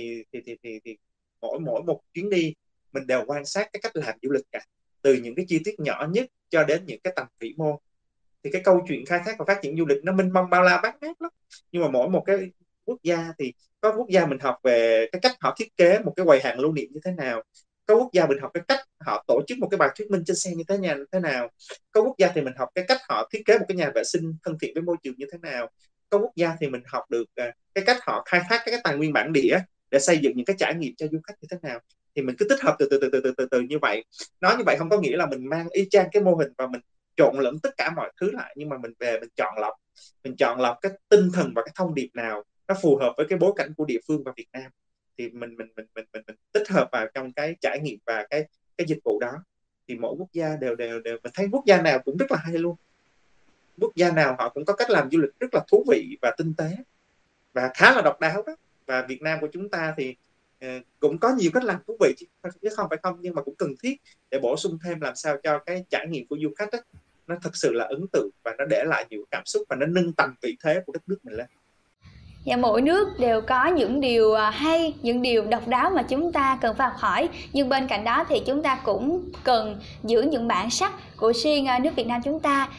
Thì mỗi mỗi một chuyến đi mình đều quan sát cái cách làm du lịch cả, từ những cái chi tiết nhỏ nhất cho đến những cái tầm vĩ mô. Thì cái câu chuyện khai thác và phát triển du lịch nó mênh mông bao la bát ngát lắm, nhưng mà mỗi một cái quốc gia thì có quốc gia mình học về cái cách họ thiết kế một cái quầy hàng lưu niệm như thế nào, có quốc gia mình học cái cách họ tổ chức một cái bài thuyết minh trên xe như thế nào, có quốc gia thì mình học cái cách họ thiết kế một cái nhà vệ sinh thân thiện với môi trường như thế nào, có quốc gia thì mình học được cái cách họ khai thác cái tài nguyên bản địa để xây dựng những cái trải nghiệm cho du khách như thế nào. Thì mình cứ tích hợp từ từ như vậy. Nói như vậy không có nghĩa là mình mang y chang cái mô hình và mình trộn lẫn tất cả mọi thứ lại, nhưng mà mình về mình chọn lọc cái tinh thần và cái thông điệp nào nó phù hợp với cái bối cảnh của địa phương và Việt Nam, thì mình tích hợp vào trong cái trải nghiệm và cái dịch vụ đó. Thì mỗi quốc gia đều mình thấy quốc gia nào cũng rất là hay luôn, quốc gia nào họ cũng có cách làm du lịch rất là thú vị và tinh tế và khá là độc đáo đó. Và Việt Nam của chúng ta thì cũng có nhiều cách làm thú vị chứ không phải không, nhưng mà cũng cần thiết để bổ sung thêm, làm sao cho cái trải nghiệm của du khách đó, nó thật sự là ấn tượng và nó để lại nhiều cảm xúc và nó nâng tầm vị thế của đất nước mình lên. Và mỗi nước đều có những điều hay, những điều độc đáo mà chúng ta cần phải học hỏi. Nhưng bên cạnh đó thì chúng ta cũng cần giữ những bản sắc của riêng nước Việt Nam chúng ta,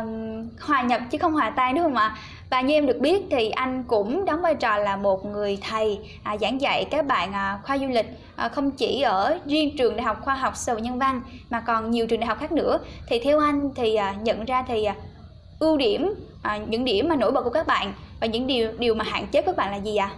hòa nhập chứ không hòa tan, đúng không ạ? Và như em được biết thì anh cũng đóng vai trò là một người thầy giảng dạy các bạn khoa du lịch, không chỉ ở riêng trường Đại học Khoa học Xã hội Nhân văn mà còn nhiều trường đại học khác nữa. Thì theo anh thì nhận ra thì ưu điểm, những điểm mà nổi bật của các bạn và những điều mà hạn chế các bạn là gì ạ?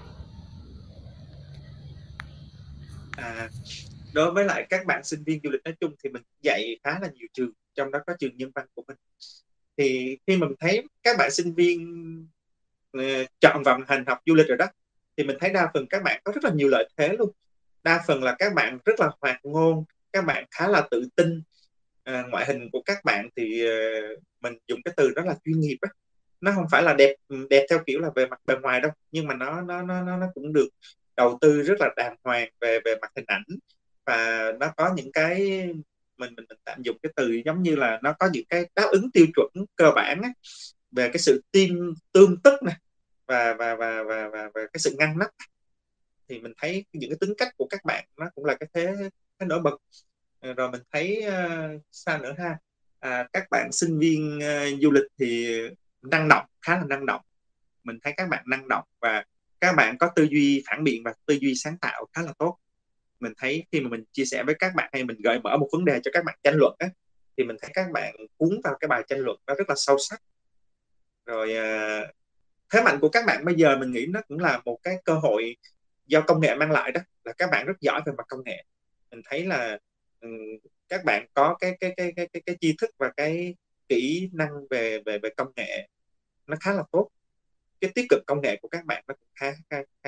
Đối với lại các bạn sinh viên du lịch nói chung thì mình dạy khá là nhiều trường, trong đó có trường Nhân văn của mình. Thì khi mình thấy các bạn sinh viên chọn vào hành học du lịch rồi đó, thì mình thấy đa phần các bạn có rất là nhiều lợi thế luôn. Đa phần là các bạn rất là hoạt ngôn, các bạn khá là tự tin. Ngoại hình của các bạn thì mình dùng cái từ đó là chuyên nghiệp á. Nó không phải là đẹp đẹp theo kiểu là về mặt bề ngoài đâu, nhưng mà nó cũng được đầu tư rất là đàng hoàng về về mặt hình ảnh. Và nó có những cái mình tạm dùng cái từ giống như là nó có những cái đáp ứng tiêu chuẩn cơ bản á, về cái sự tương tức này, và cái sự ngăn nắp. Thì mình thấy những cái tính cách của các bạn nó cũng là cái nổi bật. Rồi mình thấy sao nữa ha, các bạn sinh viên du lịch thì năng động, khá là năng động. Mình thấy các bạn năng động và các bạn có tư duy phản biện và tư duy sáng tạo khá là tốt. Mình thấy khi mà mình chia sẻ với các bạn hay mình gợi mở một vấn đề cho các bạn tranh luận á, thì mình thấy các bạn cuốn vào cái bài tranh luận nó rất là sâu sắc. Rồi thế mạnh của các bạn bây giờ mình nghĩ nó cũng là một cái cơ hội do công nghệ mang lại, đó là các bạn rất giỏi về mặt công nghệ. Mình thấy là các bạn có cái tri thức và cái kỹ năng về về về công nghệ nó khá là tốt. Cái tiếp cận công nghệ của các bạn nó cũng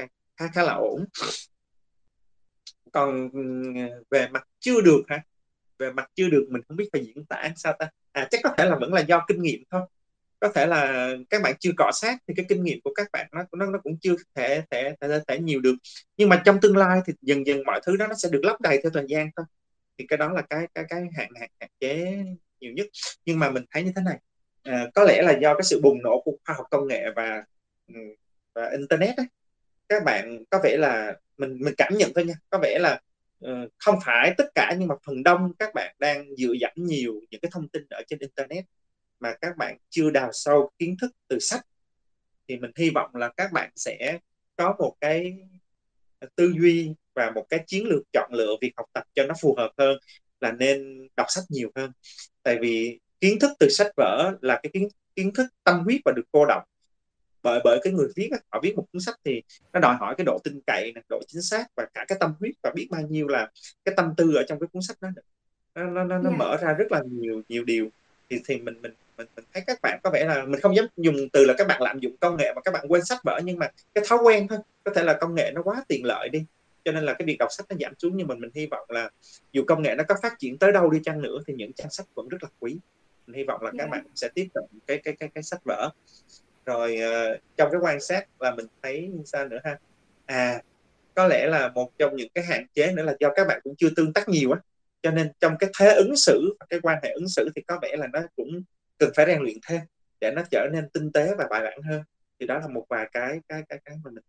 khá là ổn. Còn về mặt chưa được ha, về mặt chưa được, mình không biết phải diễn tả sao ta. Chắc có thể là vẫn là do kinh nghiệm thôi, có thể là các bạn chưa cọ sát thì cái kinh nghiệm của các bạn nó cũng chưa thể nhiều được, nhưng mà trong tương lai thì dần dần mọi thứ đó nó sẽ được lấp đầy theo thời gian thôi. Thì cái đó là cái hạn chế nhiều nhất. Nhưng mà mình thấy như thế này, có lẽ là do cái sự bùng nổ của khoa học công nghệ và internet ấy, các bạn có vẻ là mình cảm nhận thôi nha, có vẻ là không phải tất cả nhưng mà phần đông các bạn đang dựa dẫm nhiều những cái thông tin ở trên internet mà các bạn chưa đào sâu kiến thức từ sách. Thì mình hy vọng là các bạn sẽ có một cái tư duy và một cái chiến lược chọn lựa việc học tập cho nó phù hợp hơn, là nên đọc sách nhiều hơn. Tại vì kiến thức từ sách vở là cái kiến thức tâm huyết và được cô đọng bởi cái người viết. Họ viết một cuốn sách thì nó đòi hỏi cái độ tin cậy, độ chính xác và cả cái tâm huyết, và biết bao nhiêu là cái tâm tư ở trong cái cuốn sách đó. Nó Dạ. mở ra rất là nhiều điều. Thì mình thấy các bạn có vẻ là, mình không dám dùng từ là các bạn lạm dụng công nghệ mà các bạn quên sách vở, nhưng mà cái thói quen thôi. Có thể là công nghệ nó quá tiện lợi đi, cho nên là cái việc đọc sách nó giảm xuống. Nhưng mà mình hy vọng là dù công nghệ nó có phát triển tới đâu đi chăng nữa thì những trang sách vẫn rất là quý. Mình hy vọng là các Dạ. bạn sẽ tiếp cận cái sách vở. Rồi trong cái quan sát là mình thấy sao nữa ha, có lẽ là một trong những cái hạn chế nữa là do các bạn cũng chưa tương tác nhiều á, cho nên trong cái thế ứng xử, cái quan hệ ứng xử thì có vẻ là nó cũng cần phải rèn luyện thêm để nó trở nên tinh tế và bài bản hơn. Thì đó là một vài cái mà mình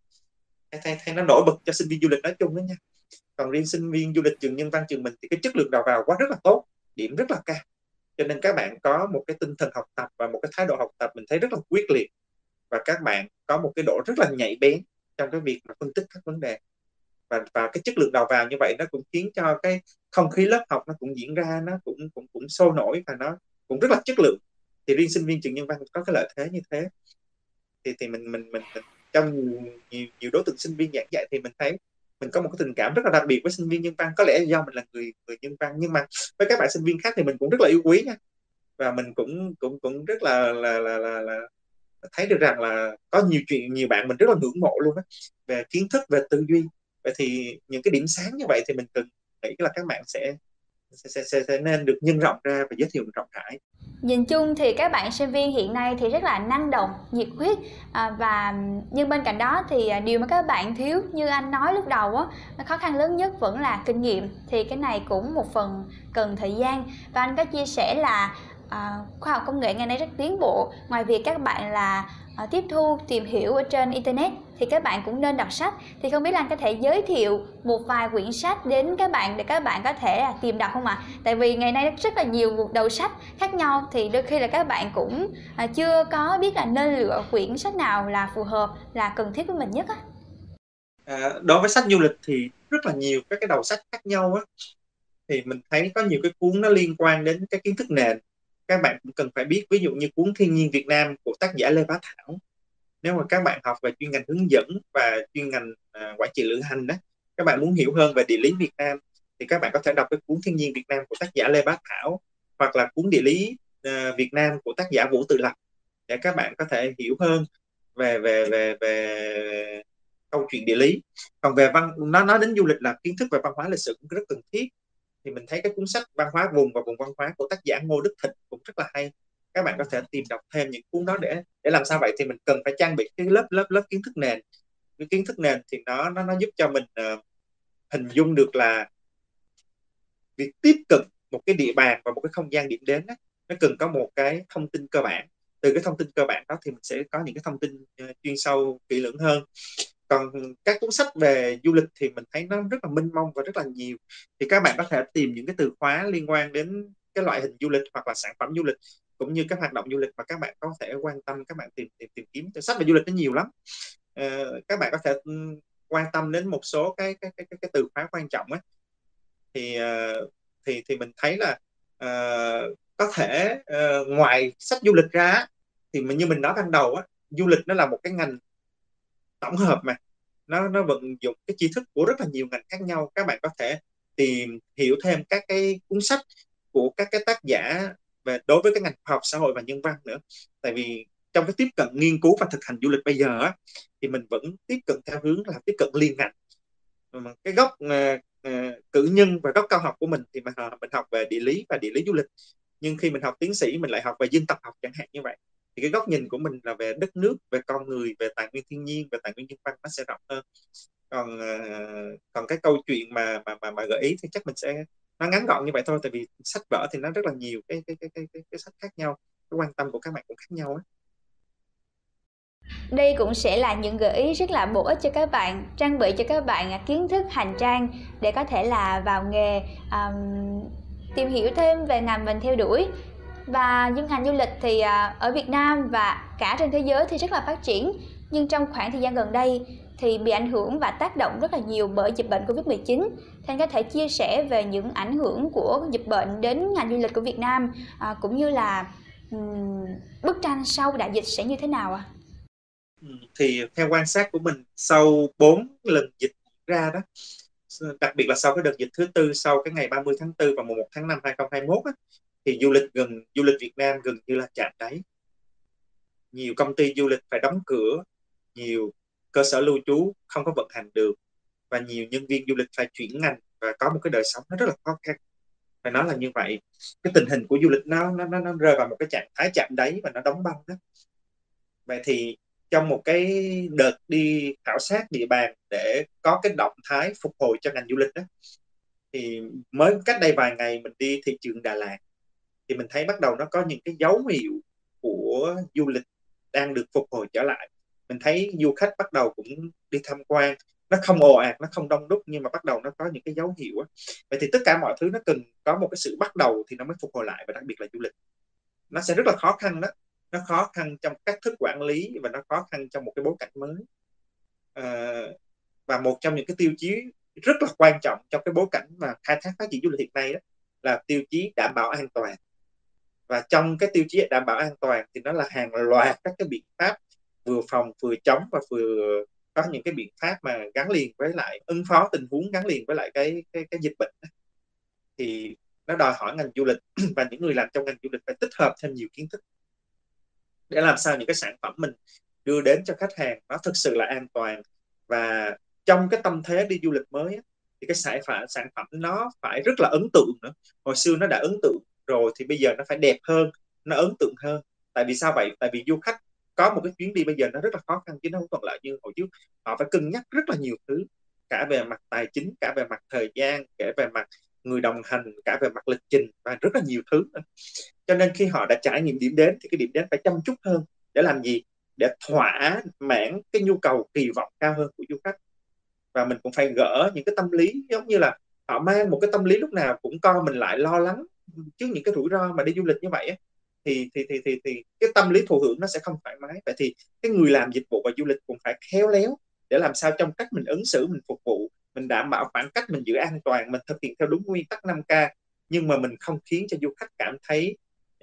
thấy nó nổi bật cho sinh viên du lịch nói chung đó nha. Còn riêng sinh viên du lịch trường Nhân văn trường mình thì cái chất lượng đào vào quá rất là tốt, điểm rất là cao, cho nên các bạn có một cái tinh thần học tập và một cái thái độ học tập mình thấy rất là quyết liệt, và các bạn có một cái độ rất là nhạy bén trong cái việc mà phân tích các vấn đề. Và cái chất lượng đầu vào như vậy nó cũng khiến cho cái không khí lớp học nó cũng diễn ra, nó cũng sôi nổi và nó cũng rất là chất lượng. Thì riêng sinh viên trường Nhân văn có cái lợi thế như thế. Thì mình trong nhiều đối tượng sinh viên giảng dạy thì mình thấy mình có một cái tình cảm rất là đặc biệt với sinh viên Nhân văn. Có lẽ do mình là người Nhân văn, nhưng mà với các bạn sinh viên khác thì mình cũng rất là yêu quý nha. Và mình cũng rất là thấy được rằng là có nhiều bạn mình rất là ngưỡng mộ luôn á, về kiến thức, về tư duy. Vậy thì những cái điểm sáng như vậy thì mình cần nghĩ là các bạn sẽ nên được nhân rộng ra và giới thiệu rộng rãi. Nhìn chung thì các bạn sinh viên hiện nay thì rất là năng động, nhiệt huyết, và nhưng bên cạnh đó thì điều mà các bạn thiếu như anh nói lúc đầu á, khó khăn lớn nhất vẫn là kinh nghiệm, thì cái này cũng một phần cần thời gian. Và anh có chia sẻ là khoa học công nghệ ngày nay rất tiến bộ, ngoài việc các bạn là tiếp thu tìm hiểu ở trên internet thì các bạn cũng nên đọc sách. Thì không biết là anh có thể giới thiệu một vài quyển sách đến các bạn để các bạn có thể tìm đọc không ạ? Tại vì ngày nay rất là nhiều đầu sách khác nhau thì đôi khi là các bạn cũng chưa có biết là nên lựa quyển sách nào là phù hợp, là cần thiết với mình nhất á. Đối với sách du lịch thì rất là nhiều các cái đầu sách khác nhau á, thì mình thấy có nhiều cái cuốn nó liên quan đến cái kiến thức nền các bạn cũng cần phải biết. Ví dụ như cuốn Thiên nhiên Việt Nam của tác giả Lê Bá Thảo, nếu mà các bạn học về chuyên ngành hướng dẫn và chuyên ngành quản trị lữ hành đó, các bạn muốn hiểu hơn về địa lý Việt Nam thì các bạn có thể đọc cái cuốn Thiên nhiên Việt Nam của tác giả Lê Bá Thảo, hoặc là cuốn Địa lý Việt Nam của tác giả Vũ Tự Lập, để các bạn có thể hiểu hơn về câu chuyện địa lý. Còn về nó nói đến du lịch là kiến thức về văn hóa lịch sử cũng rất cần thiết, thì mình thấy cái cuốn sách Văn hóa vùng và vùng văn hóa của tác giả Ngô Đức Thịnh cũng rất là hay. Các bạn có thể tìm đọc thêm những cuốn đó để làm sao vậy, thì mình cần phải trang bị cái lớp kiến thức nền. Cái kiến thức nền thì nó giúp cho mình hình dung được là việc tiếp cận một cái địa bàn và một cái không gian điểm đến đó, nó cần có một cái thông tin cơ bản. Từ cái thông tin cơ bản đó thì mình sẽ có những cái thông tin chuyên sâu kỹ lưỡng hơn. Còn các cuốn sách về du lịch thì mình thấy nó rất là mênh mông và rất là nhiều, thì các bạn có thể tìm những cái từ khóa liên quan đến cái loại hình du lịch hoặc là sản phẩm du lịch cũng như các hoạt động du lịch mà các bạn có thể quan tâm. Các bạn tìm kiếm sách về du lịch nó nhiều lắm. Các bạn có thể quan tâm đến một số cái từ khóa quan trọng ấy. Thì mình thấy là có thể ngoài sách du lịch ra thì như mình nói ban đầu á, du lịch nó là một cái ngành tổng hợp mà nó vận dụng cái tri thức của rất là nhiều ngành khác nhau. Các bạn có thể tìm hiểu thêm các cái cuốn sách của các cái tác giả về đối với cái ngành khoa học xã hội và nhân văn nữa. Tại vì trong cái tiếp cận nghiên cứu và thực hành du lịch bây giờ á, thì mình vẫn tiếp cận theo hướng là tiếp cận liên ngành. Cái góc cử nhân và gốc cao học của mình thì mình học về địa lý và địa lý du lịch, nhưng khi mình học tiến sĩ mình lại học về dân tộc học chẳng hạn như vậy, thì cái góc nhìn của mình là về đất nước, về con người, về tài nguyên thiên nhiên, về tài nguyên nhân văn nó sẽ rộng hơn. Còn cái câu chuyện mà gợi ý thì chắc mình sẽ nó ngắn gọn như vậy thôi, tại vì sách vở thì nó rất là nhiều cái sách khác nhau, cái quan tâm của các bạn cũng khác nhau ấy. Đây cũng sẽ là những gợi ý rất là bổ ích cho các bạn, trang bị cho các bạn kiến thức hành trang để có thể là vào nghề, tìm hiểu thêm về ngành mình theo đuổi. Và những ngành du lịch thì ở Việt Nam và cả trên thế giới thì rất là phát triển, nhưng trong khoảng thời gian gần đây thì bị ảnh hưởng và tác động rất là nhiều bởi dịch bệnh Covid-19. Thì anh có thể chia sẻ về những ảnh hưởng của dịch bệnh đến ngành du lịch của Việt Nam, cũng như là bức tranh sau đại dịch sẽ như thế nào ạ? Thì theo quan sát của mình, sau 4 lần dịch ra đó, đặc biệt là sau cái đợt dịch thứ tư, sau cái ngày 30 tháng 4 và mùng 1 tháng 5 2021 á, thì du lịch Việt Nam gần như là chạm đáy. Nhiều công ty du lịch phải đóng cửa, nhiều cơ sở lưu trú không có vận hành được, và nhiều nhân viên du lịch phải chuyển ngành và có một cái đời sống nó rất là khó khăn. Phải nói là như vậy, cái tình hình của du lịch nó rơi vào một cái trạng thái chạm đáy và nó đóng băng đó. Vậy thì trong một cái đợt đi khảo sát địa bàn để có cái động thái phục hồi cho ngành du lịch đó, thì mới cách đây vài ngày mình đi thị trường Đà Lạt, thì mình thấy bắt đầu nó có những cái dấu hiệu của du lịch đang được phục hồi trở lại. Mình thấy du khách bắt đầu cũng đi tham quan, nó không ồ ạt, nó không đông đúc, nhưng mà bắt đầu nó có những cái dấu hiệu á. Vậy thì tất cả mọi thứ nó cần có một cái sự bắt đầu thì nó mới phục hồi lại, và đặc biệt là du lịch nó sẽ rất là khó khăn đó. Nó khó khăn trong cách thức quản lý và nó khó khăn trong một cái bối cảnh mới. Và một trong những cái tiêu chí rất là quan trọng trong cái bối cảnh mà khai thác phát triển du lịch hiện nay đó là tiêu chí đảm bảo an toàn. Và trong cái tiêu chí đảm bảo an toàn thì nó là hàng loạt các cái biện pháp vừa phòng vừa chống, và vừa có những cái biện pháp mà gắn liền với lại ứng phó tình huống, gắn liền với lại cái dịch bệnh. Thì nó đòi hỏi ngành du lịch và những người làm trong ngành du lịch phải tích hợp thêm nhiều kiến thức để làm sao những cái sản phẩm mình đưa đến cho khách hàng nó thực sự là an toàn. Và trong cái tâm thế đi du lịch mới thì cái sản phẩm nó phải rất là ấn tượng nữa. Hồi xưa nó đã ấn tượng rồi thì bây giờ nó phải đẹp hơn, nó ấn tượng hơn. Tại vì sao vậy? Tại vì du khách có một cái chuyến đi bây giờ nó rất là khó khăn, chứ nó không thuận lợi như hồi trước. Họ phải cân nhắc rất là nhiều thứ, cả về mặt tài chính, cả về mặt thời gian, cả về mặt người đồng hành, cả về mặt lịch trình và rất là nhiều thứ nữa. Cho nên khi họ đã trải nghiệm điểm đến thì cái điểm đến phải chăm chút hơn. Để làm gì? Để thỏa mãn cái nhu cầu kỳ vọng cao hơn của du khách. Và mình cũng phải gỡ những cái tâm lý giống như là họ mang một cái tâm lý lúc nào cũng co mình lại, lo lắng trước những cái rủi ro mà đi du lịch như vậy ấy. Thì cái tâm lý thụ hưởng nó sẽ không thoải mái. Vậy thì cái người làm dịch vụ và du lịch cũng phải khéo léo để làm sao trong cách mình ứng xử, mình phục vụ, mình đảm bảo khoảng cách, mình giữ an toàn, mình thực hiện theo đúng nguyên tắc 5K, nhưng mà mình không khiến cho du khách cảm thấy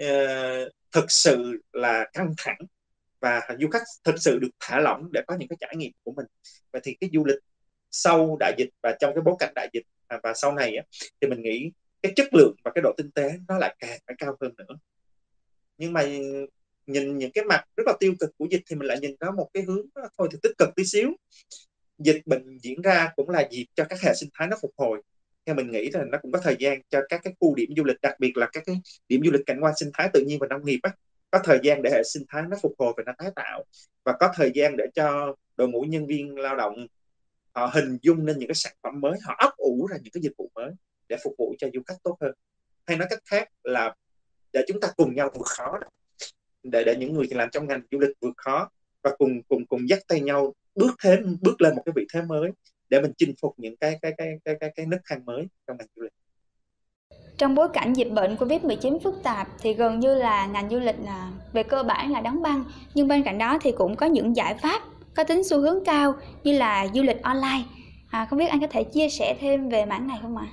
thực sự là căng thẳng, và du khách thực sự được thả lỏng để có những cái trải nghiệm của mình. Vậy thì cái du lịch sau đại dịch và trong cái bối cảnh đại dịch và sau này thì mình nghĩ cái chất lượng và cái độ tinh tế nó lại càng phải cao hơn nữa. Nhưng mà nhìn những cái mặt rất là tiêu cực của dịch thì mình lại nhìn có một cái hướng thôi thì tích cực tí xíu. Dịch bệnh diễn ra cũng là dịp cho các hệ sinh thái nó phục hồi. Theo mình nghĩ là nó cũng có thời gian cho các cái khu điểm du lịch, đặc biệt là các cái điểm du lịch cảnh quan sinh thái tự nhiên và nông nghiệp có thời gian để hệ sinh thái nó phục hồi và nó tái tạo, và có thời gian để cho đội ngũ nhân viên lao động họ hình dung nên những cái sản phẩm mới, họ ấp ủ ra những cái dịch vụ mới để phục vụ cho du khách tốt hơn. Hay nói cách khác là để chúng ta cùng nhau vượt khó, để những người làm trong ngành du lịch vượt khó và cùng dắt tay nhau bước lên một cái vị thế mới để mình chinh phục những cái nấc thang mới trong ngành du lịch. Trong bối cảnh dịch bệnh Covid-19 phức tạp thì gần như là ngành du lịch về cơ bản là đóng băng, nhưng bên cạnh đó thì cũng có những giải pháp có tính xu hướng cao như là du lịch online. Không biết anh có thể chia sẻ thêm về mảng này không ạ?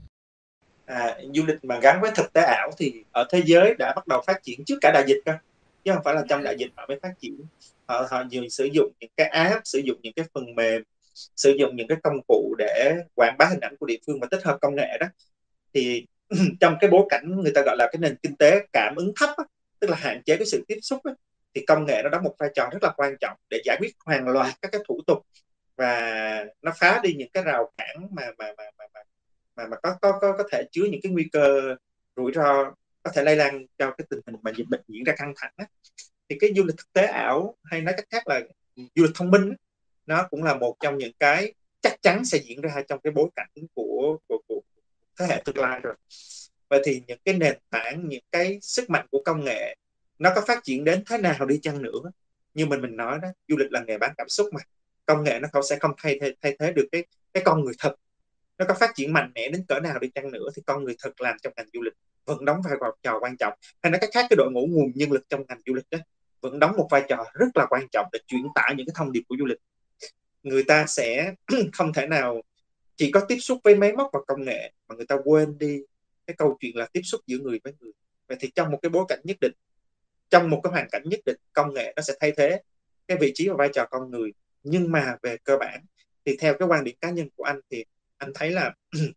Du lịch mà gắn với thực tế ảo thì ở thế giới đã bắt đầu phát triển trước cả đại dịch cơ, chứ không phải là trong đại dịch họ mới phát triển. Họ sử dụng những cái app, sử dụng những cái phần mềm, sử dụng những cái công cụ để quảng bá hình ảnh của địa phương và tích hợp công nghệ đó. Thì trong cái bối cảnh người ta gọi là cái nền kinh tế cảm ứng thấp tức là hạn chế cái sự tiếp xúc thì công nghệ nó đóng một vai trò rất là quan trọng để giải quyết hàng loạt các cái thủ tục, và nó phá đi những cái rào cản mà mà có thể chứa những cái nguy cơ rủi ro có thể lây lan cho cái tình hình mà dịch bệnh diễn ra căng thẳng á, thì cái du lịch thực tế ảo, hay nói cách khác là du lịch thông minh á, nó cũng là một trong những cái chắc chắn sẽ diễn ra trong cái bối cảnh của thế hệ tương lai rồi. Vậy thì những cái nền tảng, những cái sức mạnh của công nghệ nó có phát triển đến thế nào đi chăng nữa, như mình nói đó, du lịch là nghề bán cảm xúc mà, công nghệ nó sẽ không thay thế được cái con người thật. Nó có phát triển mạnh mẽ đến cỡ nào đi chăng nữa thì con người thật làm trong ngành du lịch vẫn đóng vai trò quan trọng, hay nói cách khác, cái đội ngũ nguồn nhân lực trong ngành du lịch đó vẫn đóng một vai trò rất là quan trọng để truyền tải những cái thông điệp của du lịch. Người ta sẽ không thể nào chỉ có tiếp xúc với máy móc và công nghệ mà người ta quên đi cái câu chuyện là tiếp xúc giữa người với người. Vậy thì trong một cái bối cảnh nhất định, trong một cái hoàn cảnh nhất định, công nghệ nó sẽ thay thế cái vị trí và vai trò con người. Nhưng mà về cơ bản thì theo cái quan điểm cá nhân của anh thì anh thấy là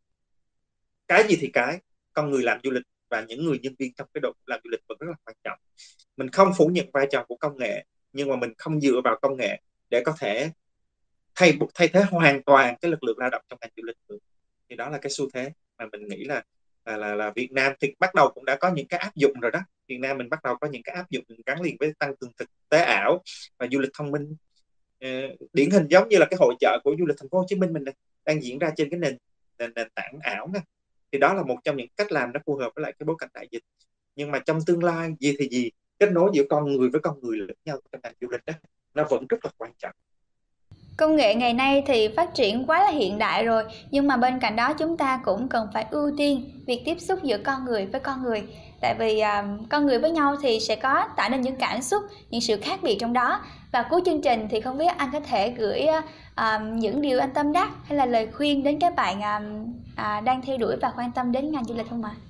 cái gì thì cái, con người làm du lịch và những người nhân viên trong cái đội làm du lịch vẫn rất là quan trọng. Mình không phủ nhận vai trò của công nghệ, nhưng mà mình không dựa vào công nghệ để có thể thay thế hoàn toàn cái lực lượng lao động trong ngành du lịch được. Thì đó là cái xu thế mà mình nghĩ là Việt Nam thì bắt đầu cũng đã có những cái áp dụng rồi đó. Việt Nam mình bắt đầu có những cái áp dụng gắn liền với tăng cường thực tế ảo và du lịch thông minh. Điển hình giống như là cái hội chợ của du lịch thành phố Hồ Chí Minh mình này, đang diễn ra trên cái nền tảng ảo nè. Thì đó là một trong những cách làm nó phù hợp với lại cái bối cảnh đại dịch. Nhưng mà trong tương lai gì thì gì, kết nối giữa con người với con người lẫn nhau trong ngành du lịch đó, nó vẫn rất là quan trọng. Công nghệ ngày nay thì phát triển quá là hiện đại rồi, nhưng mà bên cạnh đó chúng ta cũng cần phải ưu tiên việc tiếp xúc giữa con người với con người. Tại vì con người với nhau thì sẽ có tạo nên những cảm xúc, những sự khác biệt trong đó. Và cuối chương trình thì không biết anh có thể gửi những điều anh tâm đắc hay là lời khuyên đến các bạn đang theo đuổi và quan tâm đến ngành du lịch không ạ?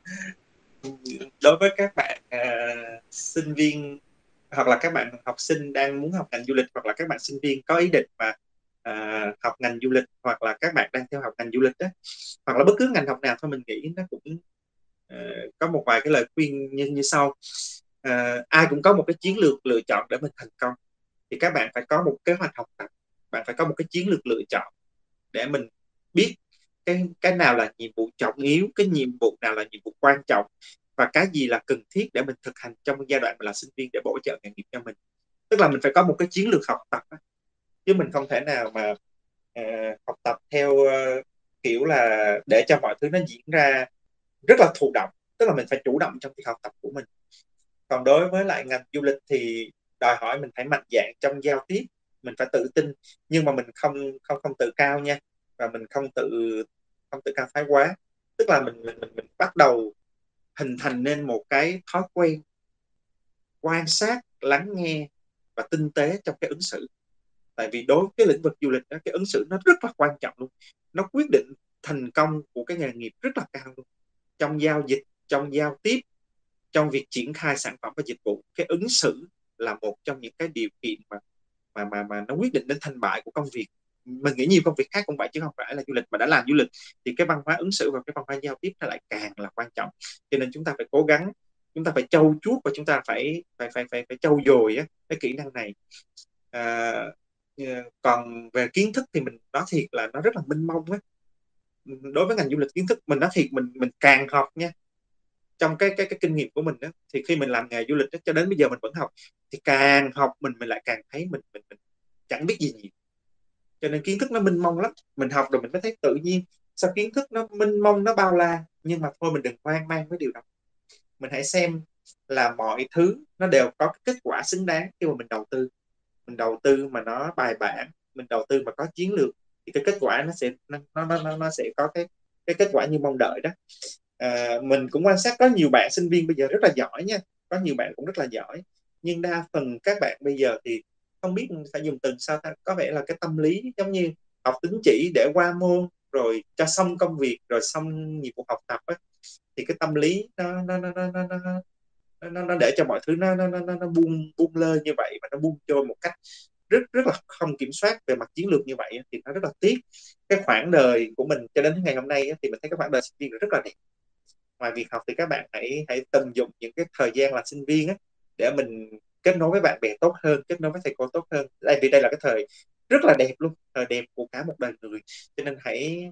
Đối với các bạn sinh viên hoặc là các bạn học sinh đang muốn học ngành du lịch, hoặc là các bạn sinh viên có ý định mà học ngành du lịch, hoặc là các bạn đang theo học ngành du lịch đó, hoặc là bất cứ ngành học nào thôi, mình nghĩ nó cũng có một vài cái lời khuyên như sau. Ai cũng có một cái chiến lược lựa chọn để mình thành công, thì các bạn phải có một kế hoạch học tập, bạn phải có một cái chiến lược lựa chọn để mình biết cái nào là nhiệm vụ trọng yếu, cái nhiệm vụ nào là nhiệm vụ quan trọng, và cái gì là cần thiết để mình thực hành trong giai đoạn mình là sinh viên để bổ trợ nghề nghiệp cho mình. Tức là mình phải có một cái chiến lược học tập đó. Chứ mình không thể nào mà học tập theo kiểu là để cho mọi thứ nó diễn ra rất là thụ động. Tức là mình phải chủ động trong việc học tập của mình. Còn đối với lại ngành du lịch thì đòi hỏi mình phải mạnh dạn trong giao tiếp, mình phải tự tin, nhưng mà mình không tự cao nha, và mình không tự cao thái quá. Tức là mình bắt đầu hình thành nên một cái thói quen quan sát, lắng nghe và tinh tế trong cái ứng xử. Tại vì đối với cái lĩnh vực du lịch đó, cái ứng xử nó rất là quan trọng luôn, nó quyết định thành công của cái nghề nghiệp rất là cao luôn. Trong giao dịch, trong giao tiếp, trong việc triển khai sản phẩm và dịch vụ, cái ứng xử là một trong những cái điều kiện mà nó quyết định đến thành bại của công việc. Mình nghĩ nhiều công việc khác cũng vậy, chứ không phải là du lịch. Mà đã làm du lịch thì cái văn hóa ứng xử và cái văn hóa giao tiếp nó lại càng là quan trọng. Cho nên chúng ta phải cố gắng, chúng ta phải trau chuốt, và chúng ta phải trau dồi cái kỹ năng này. Còn về kiến thức thì mình nói thiệt là nó rất là mênh mông á. Đối với ngành du lịch, kiến thức mình nói thiệt, mình càng học nha, trong cái kinh nghiệm của mình đó, thì khi mình làm nghề du lịch đó, cho đến bây giờ mình vẫn học, thì càng học mình lại càng thấy mình chẳng biết gì nhiều. Cho nên kiến thức nó mênh mông lắm, mình học rồi mình mới thấy tự nhiên sao kiến thức nó mênh mông, nó bao la. Nhưng mà thôi, mình đừng hoang mang với điều đó, mình hãy xem là mọi thứ nó đều có kết quả xứng đáng khi mà mình đầu tư. Mình đầu tư mà nó bài bản, mình đầu tư mà có chiến lược, thì cái kết quả nó sẽ có cái kết quả như mong đợi đó. Mình cũng quan sát có nhiều bạn sinh viên bây giờ rất là giỏi nha, có nhiều bạn cũng rất là giỏi, nhưng đa phần các bạn bây giờ thì không biết phải dùng từ sao ta, có vẻ là cái tâm lý giống như học tín chỉ để qua môn rồi cho xong công việc rồi xong nhiệm vụ học tập á. Thì cái tâm lý nó để cho mọi thứ nó buông lơi như vậy, và nó buông trôi một cách rất rất là không kiểm soát về mặt chiến lược như vậy, thì nó rất là tiếc. Cái khoảng đời của mình cho đến ngày hôm nay thì mình thấy các khoảng đời sinh viên rất là đẹp. Ngoài việc học thì các bạn hãy tận dụng những cái thời gian là sinh viên để mình kết nối với bạn bè tốt hơn, kết nối với thầy cô tốt hơn. Vì đây là cái thời rất là đẹp luôn, thời đẹp của cả một đời người. Cho nên hãy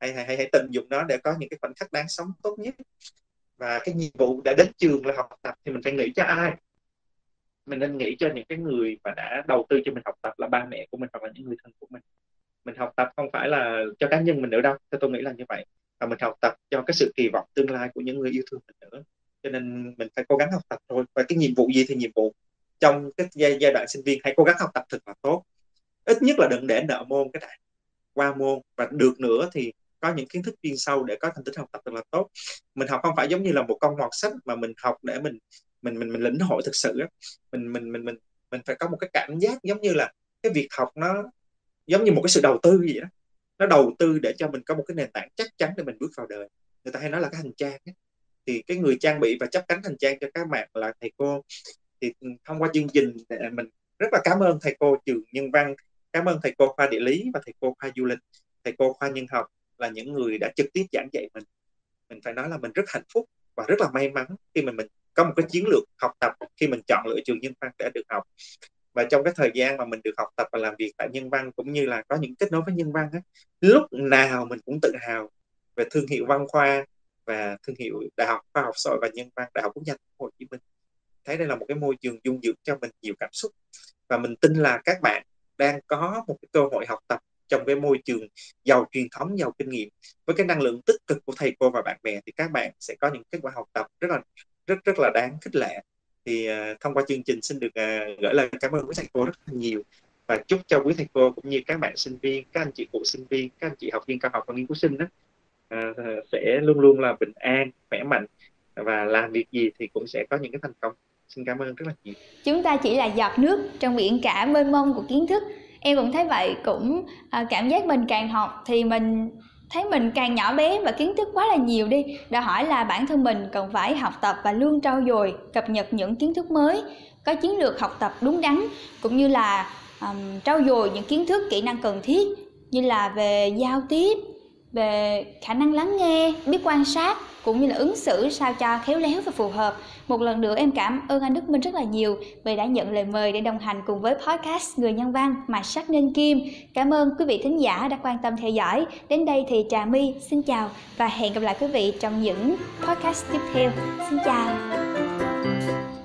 hãy tận dụng nó để có những cái khoảnh khắc đáng sống tốt nhất. Và cái nhiệm vụ đã đến trường là học tập thì mình phải nghĩ cho ai? Mình nên nghĩ cho những cái người mà đã đầu tư cho mình học tập là ba mẹ của mình hoặc là những người thân của mình. Mình học tập không phải là cho cá nhân mình nữa đâu, theo tôi nghĩ là như vậy, và mình học tập cho cái sự kỳ vọng tương lai của những người yêu thương mình nữa. Cho nên mình phải cố gắng học tập thôi. Và cái nhiệm vụ gì thì nhiệm vụ trong cái giai đoạn sinh viên hãy cố gắng học tập thật là tốt, ít nhất là đừng để nợ môn cái đã, qua môn, và được nữa thì có những kiến thức chuyên sâu để có thành tích học tập thật là tốt. Mình học không phải giống như là một con mọt sách mà mình học để mình lĩnh hội thực sự á. Mình phải có một cái cảm giác giống như là cái việc học nó giống như một cái sự đầu tư vậy đó, nó đầu tư để cho mình có một cái nền tảng chắc chắn để mình bước vào đời. Người ta hay nói là cái hành trang ấy. Thì cái người trang bị và chấp cánh hành trang cho các bạn là thầy cô. Thì thông qua chương trình mình rất là cảm ơn thầy cô trường Nhân văn, cảm ơn thầy cô khoa địa lý và thầy cô khoa du lịch, thầy cô khoa nhân học là những người đã trực tiếp giảng dạy mình. Mình phải nói là mình rất hạnh phúc và rất là may mắn khi mà mình có một cái chiến lược học tập khi mình chọn lựa trường Nhân văn để được học. Và trong cái thời gian mà mình được học tập và làm việc tại Nhân văn cũng như là có những kết nối với Nhân văn á, lúc nào mình cũng tự hào về thương hiệu Văn Khoa và thương hiệu Đại học Khoa học Xã hội và Nhân văn Đại học Quốc gia Thành phố Hồ Chí Minh. Thấy đây là một cái môi trường dung dưỡng cho mình nhiều cảm xúc, và mình tin là các bạn đang có một cái cơ hội học tập trong cái môi trường giàu truyền thống, giàu kinh nghiệm, với cái năng lượng tích cực của thầy cô và bạn bè thì các bạn sẽ có những kết quả học tập rất là đáng khích lệ. Thì thông qua chương trình xin được gửi lời cảm ơn với thầy cô rất là nhiều, và chúc cho quý thầy cô cũng như các bạn sinh viên, các anh chị phụ sinh viên, các anh chị học viên cao học và nghiên cứu sinh đó sẽ luôn luôn là bình an, khỏe mạnh, và làm việc gì thì cũng sẽ có những cái thành công. Xin cảm ơn rất là nhiều. Chúng ta chỉ là giọt nước trong biển cả mênh mông của kiến thức. Em cũng thấy vậy, cũng cảm giác mình càng học thì mình thấy mình càng nhỏ bé và kiến thức quá là nhiều đi. Đòi hỏi là bản thân mình cần phải học tập và luôn trau dồi, cập nhật những kiến thức mới, có chiến lược học tập đúng đắn, cũng như là trau dồi những kiến thức, kỹ năng cần thiết như là về giao tiếp, về khả năng lắng nghe, biết quan sát, cũng như là ứng xử sao cho khéo léo và phù hợp. Một lần nữa em cảm ơn anh Đức Minh rất là nhiều vì đã nhận lời mời để đồng hành cùng với podcast Người Nhân Văn mà sắc nên kim. Cảm ơn quý vị thính giả đã quan tâm theo dõi. Đến đây thì Trà My xin chào và hẹn gặp lại quý vị trong những podcast tiếp theo. Xin chào.